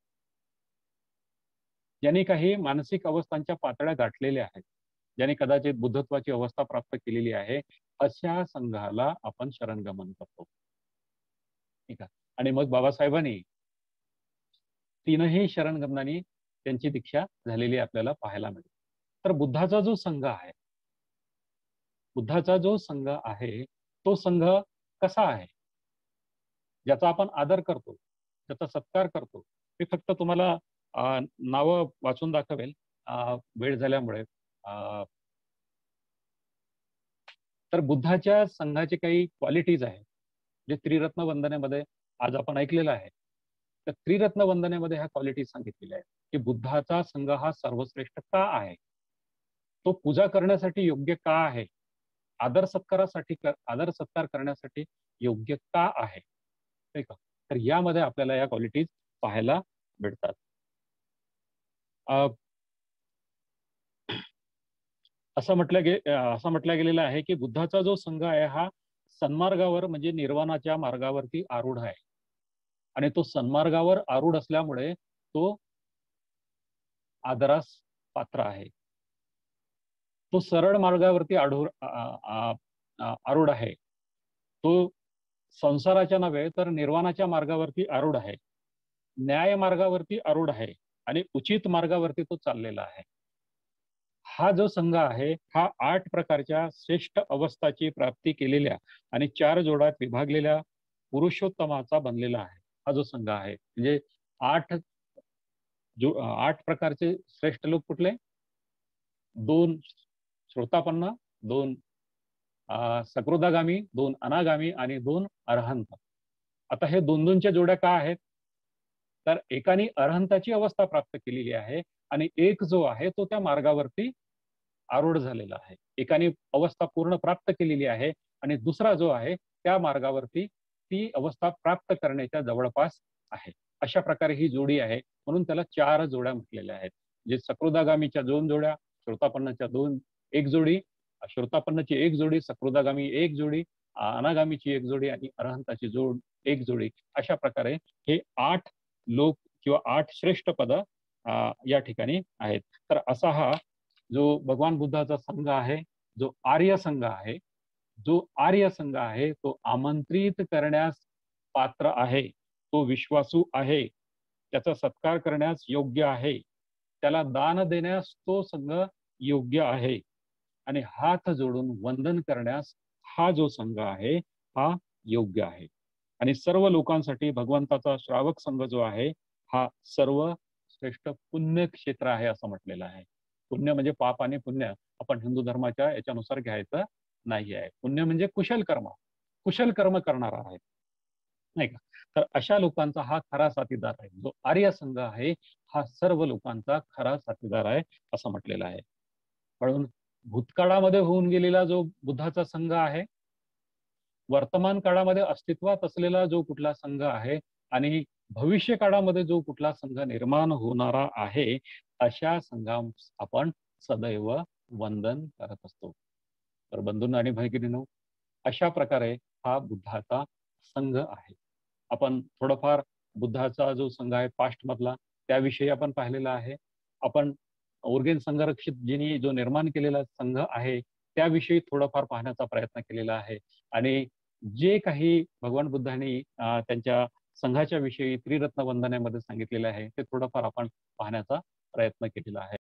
ज्यांनी काही मानसिक अवस्थांच्या पातळ्या गाठलेल्या आहेत, ज्यांनी कदाचित बुद्धत्वाची अवस्था प्राप्त केलेली आहे, अशा संघाला आपण शरणगमन करतो. ठीक आहे. आणि मग बाबासाहेबांनी तीनही शरणगमनानी त्यांची दीक्षा झालेली आपल्याला पाहायला मिळते. तर बुद्धाचा जो संघ आहे, बुद्धाचा जो संघ आहे, तो संघ कसा आहे? ज्याचा आपण आदर करतो, त्याचा सत्कार करतो. मी फक्त तुम्हाला नावं वाचून दाखवेल वेळ झाल्यामुळे. अ, तर बुद्धाच्या संघाचे काही क्वालिटीज आहेत, जे त्रिरत्न वंदनेमध्ये आज आपण ऐकलेलं आहे. तर त्रिरत्न वंदनेमध्ये ह्या क्वालिटीज सांगितलेल्या आहेत, की बुद्धाचा संघ हा सर्वश्रेष्ठ का आहे? तो पूजा करण्यासाठी योग्य का आहे? आदर सत्कार करण्यासाठी योग्य का आहे? नाही का? तर यामध्ये आपल्याला या क्वालिटीज पाहायला मिळतात. अ, असं म्हटलं गेलेलं आहे, की बुद्धाचा जो संघ आहे हा सन्मार्गावर म्हणजे निर्वाणाच्या मार्गावरती आरूढ आहे. आणि तो सन्मार्गावर आरूढ असल्यामुळे तो आदरास पात्र आहे. तो सरळ मार्गावरती आरूढ आहे. तो संसाराच्या नव्हे तर निर्वाणाच्या मार्गावरती आरूढ आहे. न्याय मार्गावरती आरूढ आहे आणि उचित मार्गावरती तो चाललेला आहे. हा जो संघ आहे हा 8 प्रकारच्या श्रेष्ठ अवस्थाची प्राप्ती केलेल्या आणि 4 जोड्यात विभागलेल्या पुरुषोत्तमाचा बनलेला आहे. हा जो संघ आहे म्हणजे 8 8 प्रकारचे श्रेष्ठ लोक कुठले? 2 श्रोतापन्न, 2 सकृदागामी, 2 अनागामी आणि 2 अरहंत. आता हे 2-2च्या जोड्या का आहेत? तर एकाने अरहंताची अवस्था प्राप्त केलेली आहे आणि एक जो आहे तो त्या मार्गावरती आरूढ झालेला आहे. एकाने अवस्था पूर्ण प्राप्त केलेली आहे आणि दुसरा जो आहे त्या मार्गावरती ती अवस्था प्राप्त करण्याच्या जवळपास आहे. अशा प्रकारे ही जोडी आहे. म्हणून त्याला 4 जोड्या म्हटलेल्या आहेत. जे सकृदागामीच्या 2 जोड्या, श्रोतापन्नाच्या 1 जोडी, श्रोतापन्नाची 1 जोडी, सकृदागामी 1 जोडी, अनागामीची 1 जोडी आणि अरहंताची 1 जोडी. अशा प्रकारे हे 8 लोक किंवा 8 श्रेष्ठ पद या ठिकाणी आहेत. तर असा हा जो भगवान बुद्धाचा संघ आहे, जो आर्य संघ आहे, जो आर्य संघ आहे तो आमंत्रित करण्यास पात्र आहे. तो विश्वासू आहे. त्याचा सत्कार करण्यास योग्य आहे. त्याला दान देण्यास तो संघ योग्य आहे. आणि हात जोडून वंदन करण्यास हा जो संघ आहे हा योग्य आहे. आणि सर्व लोकांसाठी भगवंताचा श्रावक संघ जो आहे हा सर्व श्रेष्ठ पुण्य क्षेत्र आहे असं म्हटलेलं आहे. पुण्य म्हणजे पाप आणि पुण्य आपण हिंदू धर्माच्या याच्यानुसार घ्यायचं नाही आहे. पुण्य म्हणजे कुशल कर्म करणारा आहे, नाही का? तर अशा लोकांचा हा खरा साथीदार आहे. जो आर्य संघ आहे हा सर्व लोकांचा खरा साथीदार आहे असं म्हटलेलं आहे. म्हणून भूतकाळामध्ये होऊन गेलेला जो बुद्धाचा संघ आहे, वर्तमान काळामध्ये अस्तित्वात असलेला जो कुठला संघ आहे आणि भविष्य काळामध्ये जो कुठला संघ निर्माण होणारा आहे अशा संघास आपण सदैव वंदन करत असतो. तर बंधूंनो आणि भगिनींनो, अशा प्रकारे हा बुद्धाचा संघ आहे. आपण थोडंफार बुद्धाचा जो संघ आहे पास्ट मधला त्याविषयी आपण पाहिलेला आहे. आपण ओर्गेन संघरक्षितजींनी जो निर्माण केलेला संघ आहे त्याविषयी थोडंफार पाहण्याचा प्रयत्न केलेला आहे. आणि जे काही भगवान बुद्धांनी त्यांच्या संघाच्या विषयी त्रिरत्न वंदनेमध्ये सांगितलेलं आहे ते थोडंफार आपण पाहण्याचा प्रयत्न केलेला आहे.